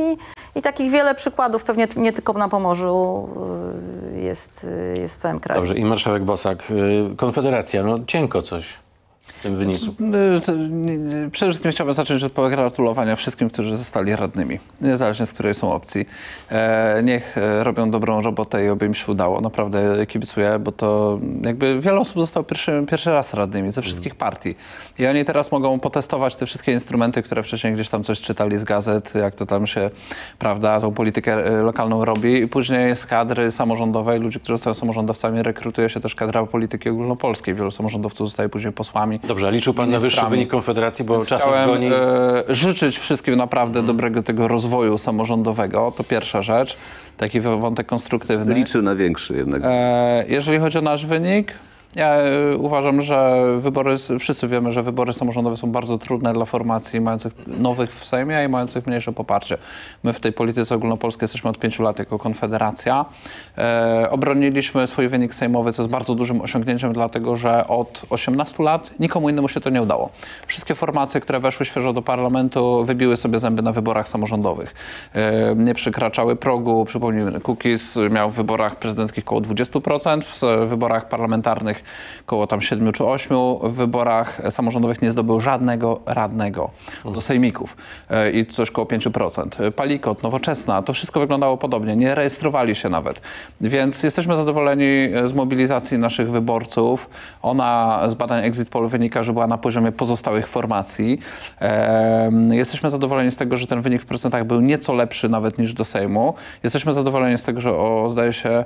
I takich wiele przykładów, pewnie nie tylko na Pomorzu, jest w całym kraju. Dobrze, i marszałek Bosak. Konfederacja, no cienko coś w tym wyniku. Przede wszystkim chciałbym zacząć od pogratulowania wszystkim, którzy zostali radnymi, niezależnie z której są opcji. Niech robią dobrą robotę i oby im się udało. Naprawdę kibicuję, bo to jakby wiele osób zostało pierwszy raz radnymi ze wszystkich partii. I oni teraz mogą potestować te wszystkie instrumenty, które wcześniej gdzieś tam coś czytali z gazet, jak to tam się, prawda, tą politykę lokalną robi. I później z kadry samorządowej, ludzi, którzy zostają samorządowcami, rekrutuje się też kadra polityki ogólnopolskiej. Wielu samorządowców zostaje później posłami. Dobrze, a liczył pan na wyższy wynik Konfederacji, bo czas nas goni? Życzyć wszystkim naprawdę dobrego tego rozwoju samorządowego. To pierwsza rzecz. Taki wątek konstruktywny. Liczył na większy jednak. Jeżeli chodzi o nasz wynik, ja uważam, że wszyscy wiemy, że wybory samorządowe są bardzo trudne dla formacji mających nowych w Sejmie i mających mniejsze poparcie. My w tej polityce ogólnopolskiej jesteśmy od 5 lat jako Konfederacja. Obroniliśmy swój wynik sejmowy, co jest bardzo dużym osiągnięciem, dlatego że od 18 lat nikomu innemu się to nie udało. Wszystkie formacje, które weszły świeżo do parlamentu, wybiły sobie zęby na wyborach samorządowych. Nie przekraczały progu. Przypomnijmy, Kukiz miał w wyborach prezydenckich około 20%, w wyborach parlamentarnych koło tam 7 czy 8, w wyborach samorządowych nie zdobył żadnego radnego do sejmików i coś koło 5%. Palikot, Nowoczesna, to wszystko wyglądało podobnie, nie rejestrowali się nawet. Więc jesteśmy zadowoleni z mobilizacji naszych wyborców. Ona z badań Exit Poll wynika, że była na poziomie pozostałych formacji. Jesteśmy zadowoleni z tego, że ten wynik w procentach był nieco lepszy nawet niż do Sejmu. Jesteśmy zadowoleni z tego, że zdaje się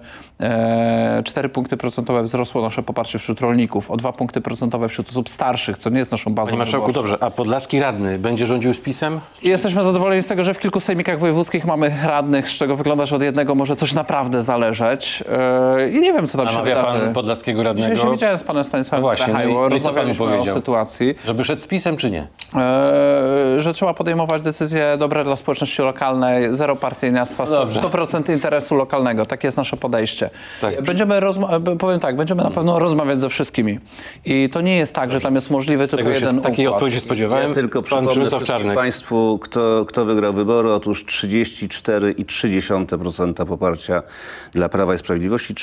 4 punkty procentowe wzrosło nasze poparcie wśród rolników, o 2 punkty procentowe wśród osób starszych, co nie jest naszą bazą. Panie marszałku, wyborczą. dobrze, a podlaski radny będzie rządził z PiS-em? Jesteśmy zadowoleni z tego, że w kilku sejmikach wojewódzkich mamy radnych, z czego wygląda, że od jednego może coś naprawdę zależeć. I nie wiem, co tam się Namawia wydarzy. pan podlaskiego radnego? Dzisiaj się widziałem z panem Stanisławem Właśnie, Lechajło, no i co panu rozmawialiśmy o powiedział? sytuacji, Żeby szedł z PiS-em, czy nie? że trzeba podejmować decyzje dobre dla społeczności lokalnej, zero partyjnictwa, 100% interesu lokalnego. Takie jest nasze podejście. Tak. Powiem tak, będziemy na pewno rozmawiać ze wszystkimi. I to nie jest tak, że tam jest możliwy tylko jeden Takiej układ. odpowiedzi spodziewałem. Ja tylko Pan przypomnę Przemysław wszystkim Czarnek. państwu, kto wygrał wybory. Otóż 34,3% poparcia dla Prawa i Sprawiedliwości,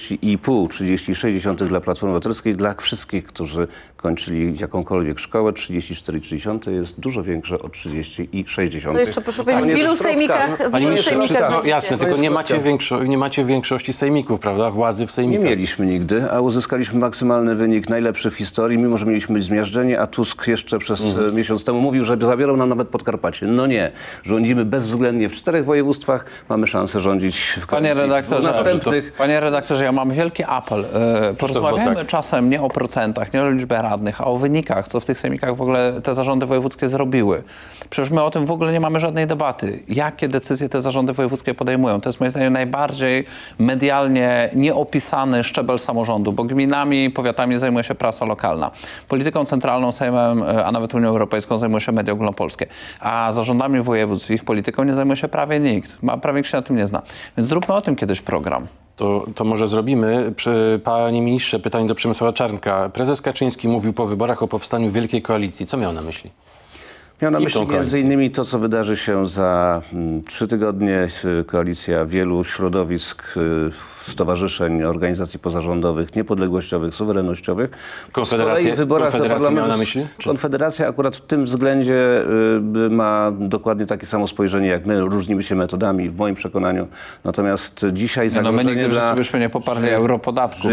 36% dla Platformy Obywatelskiej. Dla wszystkich, którzy kończyli jakąkolwiek szkołę, 34,3% jest dużo większe od 30,6%. To jeszcze proszę powiedzieć, w jest ilu środka. sejmikach, Panie ministrze, wszystko rządzicie? jasne, tylko jest nie macie większości sejmików, prawda? Władzy w Nie sejmikach. mieliśmy nigdy, a uzyskaliśmy maksymalny wynik, najlepszy w historii, mimo że mieliśmy zmiażdżenie, a Tusk jeszcze przez miesiąc temu mówił, że zabiorą nam nawet Podkarpacie. No nie, rządzimy bezwzględnie w 4 województwach, mamy szansę rządzić w Panie koalicji redaktorze, następnych. Panie redaktorze, ja mam wielki apel. Porozmawiajmy Bosak. czasem nie o procentach, nie o liczbie radnych, a o wynikach, co w tych sejmikach w ogóle te zarządy wojewódzkie zrobiły. Przecież my o tym w ogóle nie mamy żadnej debaty. Jakie decyzje te zarządy wojewódzkie podejmują? To jest moim zdaniem najbardziej medialnie nieopisany szczebel samorządu, bo gminami, powiatami zajmuje się prasa lokalna. Polityką centralną, Sejmem, a nawet Unią Europejską zajmuje się media ogólnopolskie. A zarządami województw, ich polityką nie zajmuje się prawie nikt. Prawie nikt się na tym nie zna. Więc zróbmy o tym kiedyś program. To może zrobimy. Panie ministrze, pytanie do Przemysława Czarnka. Prezes Kaczyński mówił po wyborach o powstaniu wielkiej koalicji. Co miał na myśli? Miał na Z kim myśli tą koalicję? między innymi to, co wydarzy się za 3 tygodnie. Koalicja wielu środowisk, stowarzyszeń, organizacji pozarządowych, niepodległościowych, suwerennościowych. Konfederację- Z kolei w wyborach do Konfederację parlamentu miał na myśli? Czy- Konfederacja akurat w tym względzie ma dokładnie takie samo spojrzenie jak my. Różnimy się metodami, w moim przekonaniu. Natomiast dzisiaj No my zagrożenie nigdy w życiu dla... byśmy nie poparli europodatków.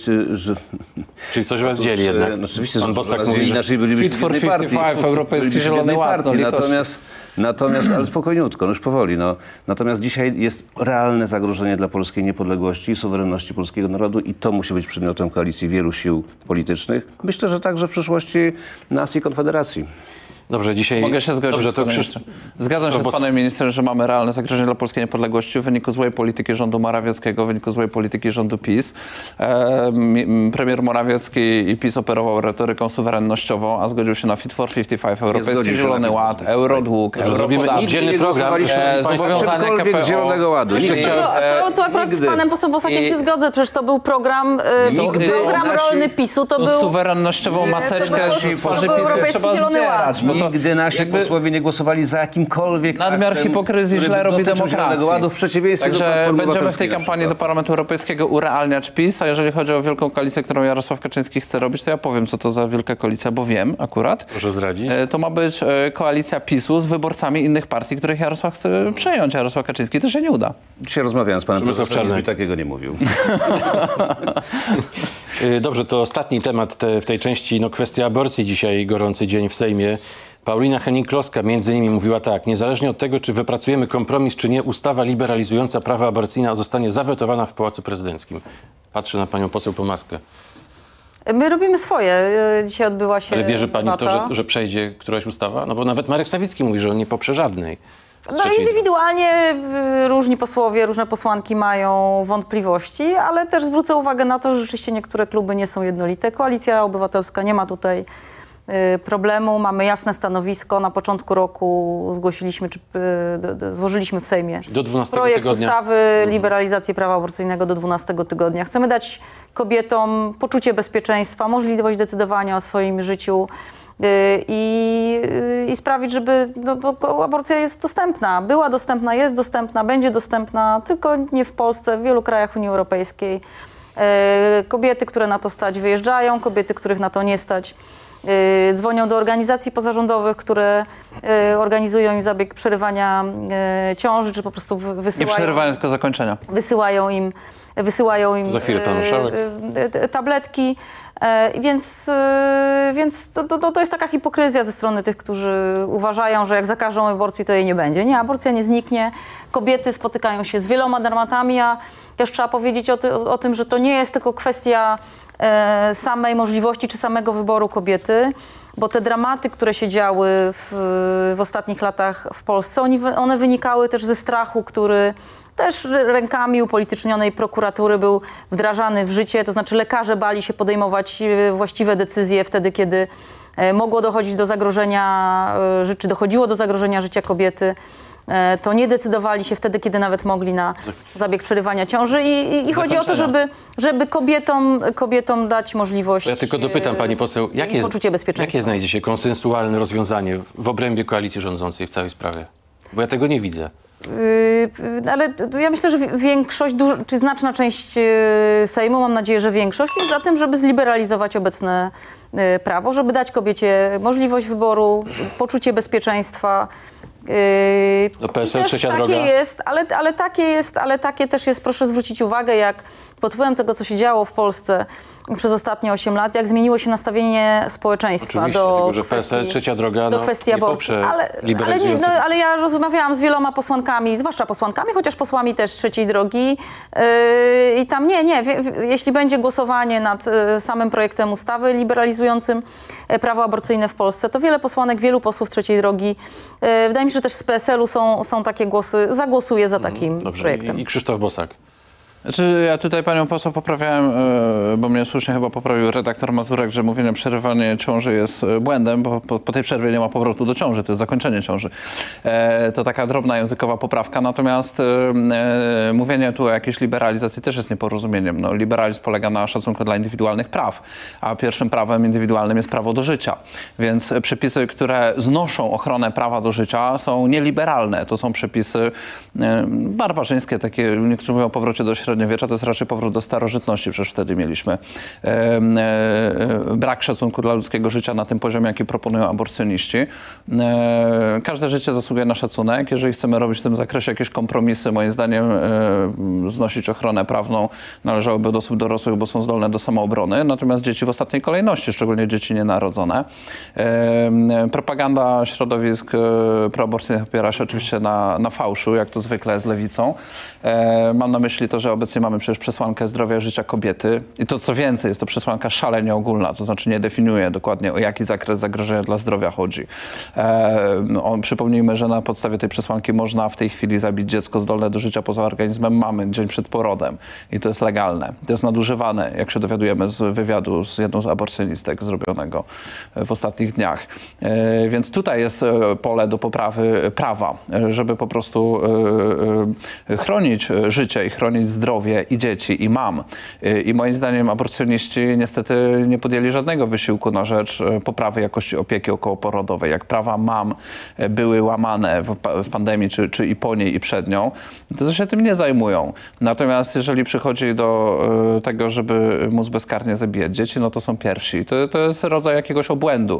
Czyli coś was dzieli jednak. No, oczywiście, Pan że Bosak nas mówi, że inaczej bylibyśmy Fit for w jednej 55, partii. Europejski Bylibyśmy w Zielony jednej Ład, partii. no litość. Natomiast, ale spokojniutko, no już powoli. No. Natomiast dzisiaj jest realne zagrożenie dla polskiej niepodległości i suwerenności polskiego narodu i to musi być przedmiotem koalicji wielu sił politycznych. Myślę, że także w przyszłości nas i Konfederacji. Dobrze, dzisiaj... Mogę się zgodzić Dobrze, z to panem ministrem. Zgadzam się z panem ministrem, że mamy realne zagrożenie dla polskiej niepodległości w wyniku złej polityki rządu Morawieckiego, w wyniku złej polityki rządu PiS. Premier Morawiecki i PiS operował retoryką suwerennościową, a zgodził się na Fit for 55, Europejski zgodził się Zielony na Ład, Eurodług, zrobimy europodatek. oddzielny program. Zobowiązania Czymkolwiek z Zielonego Ładu. Jeszcze Nigdy. chciałem- To akurat Nigdy. z panem posłem Bosakiem I- się zgodzę, przecież to był program, Nigdy program nasi- rolny PiS-u, to Tą był... suwerennościową maseczkę to z był twarzy Europejski PiS trzeba Zielony Ład. zdierać, bo Nigdy nasi posłowie nie głosowali za jakimkolwiek nadmiar aktem, hipokryzji który źle robi dotyczył demokracji. Zielonego Ładu, w przeciwieństwie do Także Platformy będziemy w tej Obywatelskiej na kampanii do przykład. Parlamentu Europejskiego urealniać PiS, a jeżeli chodzi o wielką koalicję, którą Jarosław Kaczyński chce robić, to ja powiem, co to za wielka koalicja, bo wiem akurat. Proszę zdradzić. To ma być koalicja PiS-u z wyborcami innych partii, których Jarosław chce przejąć. Jarosław Kaczyński to się nie uda. Dzisiaj rozmawiałem z panem Przemysław profesorem, Czarnek. i takiego nie mówił. Dobrze, to ostatni temat w tej części, kwestia aborcji. Dzisiaj gorący dzień w Sejmie. Paulina Hennig-Kloska między innymi mówiła tak: niezależnie od tego, czy wypracujemy kompromis, czy nie, ustawa liberalizująca prawa aborcyjne zostanie zawetowana w Pałacu Prezydenckim. Patrzę na panią poseł Pomaskę. My robimy swoje. Dzisiaj odbyła się Ale wierzy pani w to, debata. że przejdzie któraś ustawa? No bo nawet Marek Sawicki mówi, że on nie poprze żadnej. No indywidualnie różni posłowie, różne posłanki mają wątpliwości, ale też zwrócę uwagę na to, że rzeczywiście niektóre kluby nie są jednolite. Koalicja Obywatelska nie ma tutaj problemu. Mamy jasne stanowisko. Na początku roku zgłosiliśmy, czy złożyliśmy w Sejmie Do 12 projekt tygodnia. ustawy liberalizacji prawa aborcyjnego do 12 tygodnia. Chcemy dać kobietom poczucie bezpieczeństwa, możliwość decydowania o swoim życiu i sprawić, żeby bo aborcja jest dostępna. Była dostępna, jest dostępna, będzie dostępna, tylko nie w Polsce, w wielu krajach Unii Europejskiej. Kobiety, które na to stać, wyjeżdżają, kobiety, których na to nie stać, dzwonią do organizacji pozarządowych, które organizują im zabieg przerywania ciąży, czy po prostu Nie wysyłają... przerywania, tylko zakończenia. Wysyłają im Za chwilę pan marszałek. tabletki. Więc to jest taka hipokryzja ze strony tych, którzy uważają, że jak zakażą aborcji, to jej nie będzie. Nie, aborcja nie zniknie. Kobiety spotykają się z wieloma dramatami, a też trzeba powiedzieć o tym, że to nie jest tylko kwestia samej możliwości czy samego wyboru kobiety, bo te dramaty, które się działy w ostatnich latach w Polsce, one wynikały też ze strachu, który też rękami upolitycznionej prokuratury był wdrażany w życie, to znaczy lekarze bali się podejmować właściwe decyzje wtedy, kiedy mogło dochodzić do zagrożenia, czy dochodziło do zagrożenia życia kobiety. To nie decydowali się wtedy, kiedy nawet mogli na zabieg przerywania ciąży i chodzi o to, żeby kobietom dać możliwość. Ja tylko dopytam pani poseł, poczucie bezpieczeństwa. jakie znajdzie się konsensualne rozwiązanie w obrębie koalicji rządzącej w całej sprawie? Bo ja tego nie widzę. Ale ja myślę, że większość, czy znaczna część Sejmu, mam nadzieję, że większość, jest za tym, żeby zliberalizować obecne prawo, żeby dać kobiecie możliwość wyboru, poczucie bezpieczeństwa. Do PSL trzecia takie droga? jest, ale takie też jest, proszę zwrócić uwagę, jak pod wpływem tego, co się działo w Polsce przez ostatnie 8 lat, jak zmieniło się nastawienie społeczeństwa Oczywiście, do tylko że kwestii, PSL trzecia droga do kwestii nie aborcji. poprze liberalizującej. Ale ja rozmawiałam z wieloma posłankami, zwłaszcza posłankami, chociaż posłami też trzeciej drogi i tam jeśli będzie głosowanie nad samym projektem ustawy liberalizującym prawo aborcyjne w Polsce, to wiele posłanek, wielu posłów trzeciej drogi, wydaje mi się, że też z PSL-u są takie głosy, zagłosuje za takim projektem. I Krzysztof Bosak. Znaczy, ja tutaj panią poseł poprawiałem, bo mnie słusznie chyba poprawił redaktor Mazurek, że mówienie przerywanie ciąży jest błędem, bo po tej przerwie nie ma powrotu do ciąży, to jest zakończenie ciąży. To taka drobna językowa poprawka, natomiast mówienie tu o jakiejś liberalizacji też jest nieporozumieniem. No, liberalizm polega na szacunku dla indywidualnych praw, a pierwszym prawem indywidualnym jest prawo do życia. Więc przepisy, które znoszą ochronę prawa do życia, są nieliberalne. To są przepisy barbarzyńskie, takie, niektórzy mówią o powrocie do średniowiecza, to jest raczej powrót do starożytności, przecież wtedy mieliśmy brak szacunku dla ludzkiego życia na tym poziomie, jaki proponują aborcjoniści. Każde życie zasługuje na szacunek. Jeżeli chcemy robić w tym zakresie jakieś kompromisy, moim zdaniem znosić ochronę prawną należałoby do osób dorosłych, bo są zdolne do samoobrony, natomiast dzieci w ostatniej kolejności, szczególnie dzieci nienarodzone. Propaganda środowisk proaborcyjnych opiera się oczywiście na fałszu, jak to zwykle z lewicą. Mam na myśli to, że obecnie mamy przecież przesłankę zdrowia i życia kobiety i to co więcej, jest to przesłanka szalenie ogólna, to znaczy nie definiuje dokładnie, o jaki zakres zagrożenia dla zdrowia chodzi. Przypomnijmy, że na podstawie tej przesłanki można w tej chwili zabić dziecko zdolne do życia poza organizmem mamy dzień przed porodem i to jest legalne. To jest nadużywane, jak się dowiadujemy z wywiadu z jedną z aborcjonistek zrobionego w ostatnich dniach. Więc tutaj jest pole do poprawy prawa, żeby po prostu chronić życie i chronić zdrowie zdrowie i dzieci, i mam. I moim zdaniem aborcjoniści niestety nie podjęli żadnego wysiłku na rzecz poprawy jakości opieki okołoporodowej. Jak prawa mam były łamane w pandemii, czy i po niej, i przed nią, to się tym nie zajmują. Natomiast jeżeli przychodzi do tego, żeby móc bezkarnie zabijać dzieci, no to są pierwsi. To jest rodzaj jakiegoś obłędu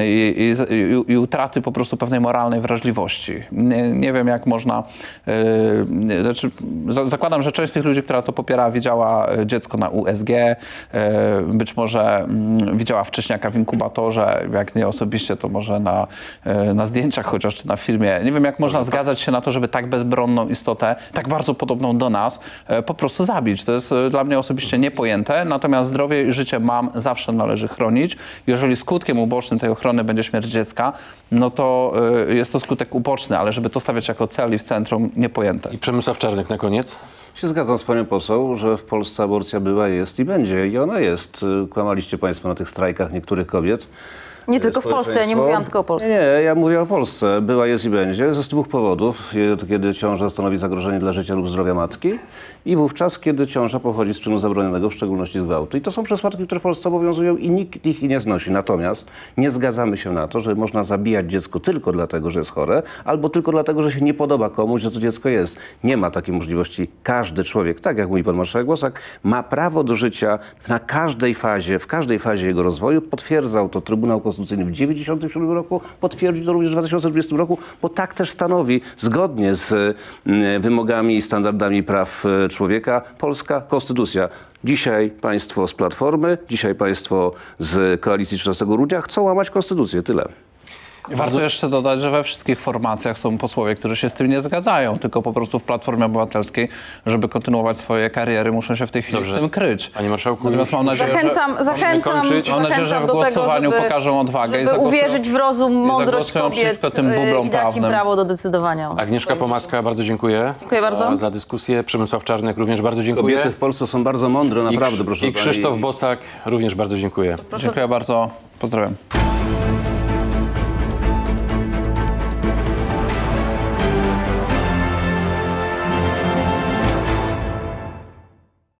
i utraty po prostu pewnej moralnej wrażliwości. Nie wiem, jak można... Znaczy, zakładam, że część z tych ludzi, która to popiera, widziała dziecko na USG, być może widziała wcześniaka w inkubatorze, jak nie osobiście, to może na zdjęciach chociaż, czy na filmie. Nie wiem, jak można zgadzać się na to, żeby tak bezbronną istotę, tak bardzo podobną do nas, po prostu zabić. To jest dla mnie osobiście niepojęte, natomiast zdrowie i życie mam zawsze należy chronić. Jeżeli skutkiem ubocznym tej ochrony będzie śmierć dziecka, no to jest to skutek uboczny, ale żeby to stawiać jako cel i w centrum, niepojęte. I Przemysław Czarnek na koniec. Się zgadzam z panią poseł, że w Polsce aborcja była, jest i będzie. I ona jest. Kłamaliście państwo na tych strajkach niektórych kobiet. Nie tylko w Polsce, ja nie mówiłam tylko o Polsce. Nie, ja mówię o Polsce. Była, jest i będzie. Ze 2 powodów. Kiedy ciąża stanowi zagrożenie dla życia lub zdrowia matki i wówczas, kiedy ciąża pochodzi z czynu zabronionego, w szczególności z gwałtu. I to są przesłanki, które w Polsce obowiązują i nikt ich nie znosi. Natomiast nie zgadzamy się na to, że można zabijać dziecko tylko dlatego, że jest chore, albo tylko dlatego, że się nie podoba komuś, że to dziecko jest. Nie ma takiej możliwości. Każdy człowiek, tak jak mówi pan marszałek Bosak, ma prawo do życia na każdej fazie, w każdej fazie jego rozwoju. Potwierdzał to Trybunał Konstytucyjny w 1997 roku, potwierdził to również w 2020 roku, bo tak też stanowi, zgodnie z wymogami i standardami praw człowieka, polska konstytucja. Dzisiaj państwo z Platformy, dzisiaj państwo z Koalicji 13 grudnia chcą łamać konstytucję. Tyle. Warto jeszcze dodać, że we wszystkich formacjach są posłowie, którzy się z tym nie zgadzają, tylko po prostu w Platformie Obywatelskiej, żeby kontynuować swoje kariery, muszą się w tej chwili z tym kryć. Panie marszałku, Natomiast mam nadzieję, Zachęcam że w do głosowaniu tego, pokażą odwagę żeby uwierzyć w rozum, mądrość kobiet tym bublom i dać im prawnym. prawo do decydowania. Agnieszka Pomaska, bardzo dziękuję. Dziękuję bardzo. Za dyskusję. Przemysław Czarnek również bardzo dziękuję. Kobiety w Polsce są bardzo mądre, naprawdę, proszę I Krzysztof Bosak również bardzo dziękuję. Dziękuję bardzo. Pozdrawiam.